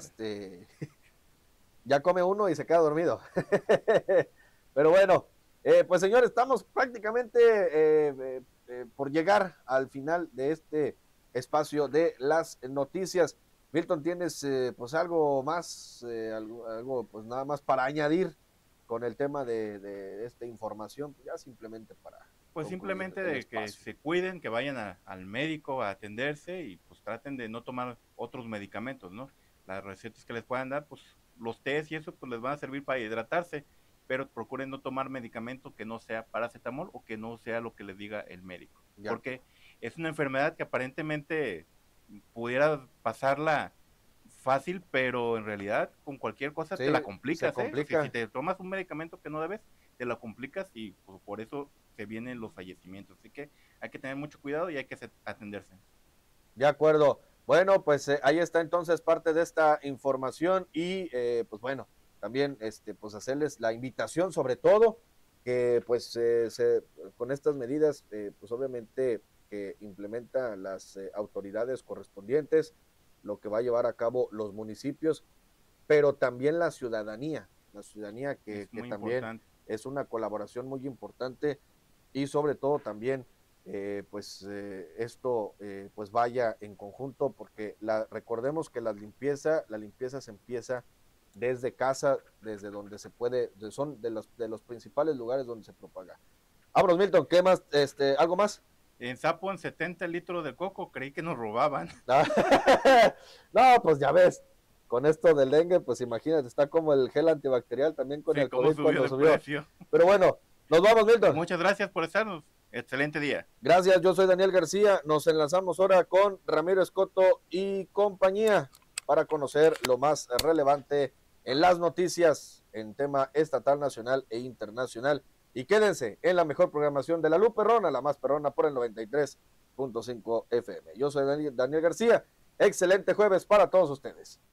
S5: ya come uno y se queda dormido. Pero bueno, pues señores, estamos prácticamente por llegar al final de este espacio de las noticias. Milton, ¿tienes pues algo más, algo pues nada más para añadir con el tema de esta información? Ya simplemente para...
S6: Pues simplemente de que se cuiden, que vayan al médico a atenderse y pues traten de no tomar otros medicamentos, ¿no? Las recetas que les puedan dar, pues los tés y eso pues les van a servir para hidratarse, pero procuren no tomar medicamento que no sea paracetamol o que no sea lo que les diga el médico, porque es una enfermedad que aparentemente pudiera pasarla fácil, pero en realidad con cualquier cosa te la complicas, Si te tomas un medicamento que no debes, te la complicas y pues, por eso se vienen los fallecimientos, así que hay que tener mucho cuidado y hay que atenderse.
S5: De acuerdo. Bueno, pues ahí está entonces parte de esta información y pues bueno, también pues hacerles la invitación sobre todo que pues con estas medidas pues obviamente que implementan las autoridades correspondientes, lo que va a llevar a cabo los municipios, pero también la ciudadanía que también importante. Es una colaboración muy importante y sobre todo también esto pues vaya en conjunto, porque recordemos que la limpieza se empieza desde casa, desde donde se puede, son de los principales lugares donde se propaga. Vámonos, Milton, ¿qué más? ¿Algo más?
S6: En Zapo, en 70 litros de coco, creí que nos robaban.
S5: No, pues ya ves, con esto del dengue, pues imagínate, está como el gel antibacterial también con el COVID cuando subió. Pero bueno, nos vamos, Milton.
S6: Muchas gracias por estarnos. Excelente día.
S5: Gracias, yo soy Daniel García. Nos enlazamos ahora con Ramiro Escoto y compañía para conocer lo más relevante en las noticias en tema estatal, nacional e internacional. Y quédense en la mejor programación de La Luz Perrona, la más perrona por el 93.5 FM. Yo soy Daniel García. Excelente jueves para todos ustedes.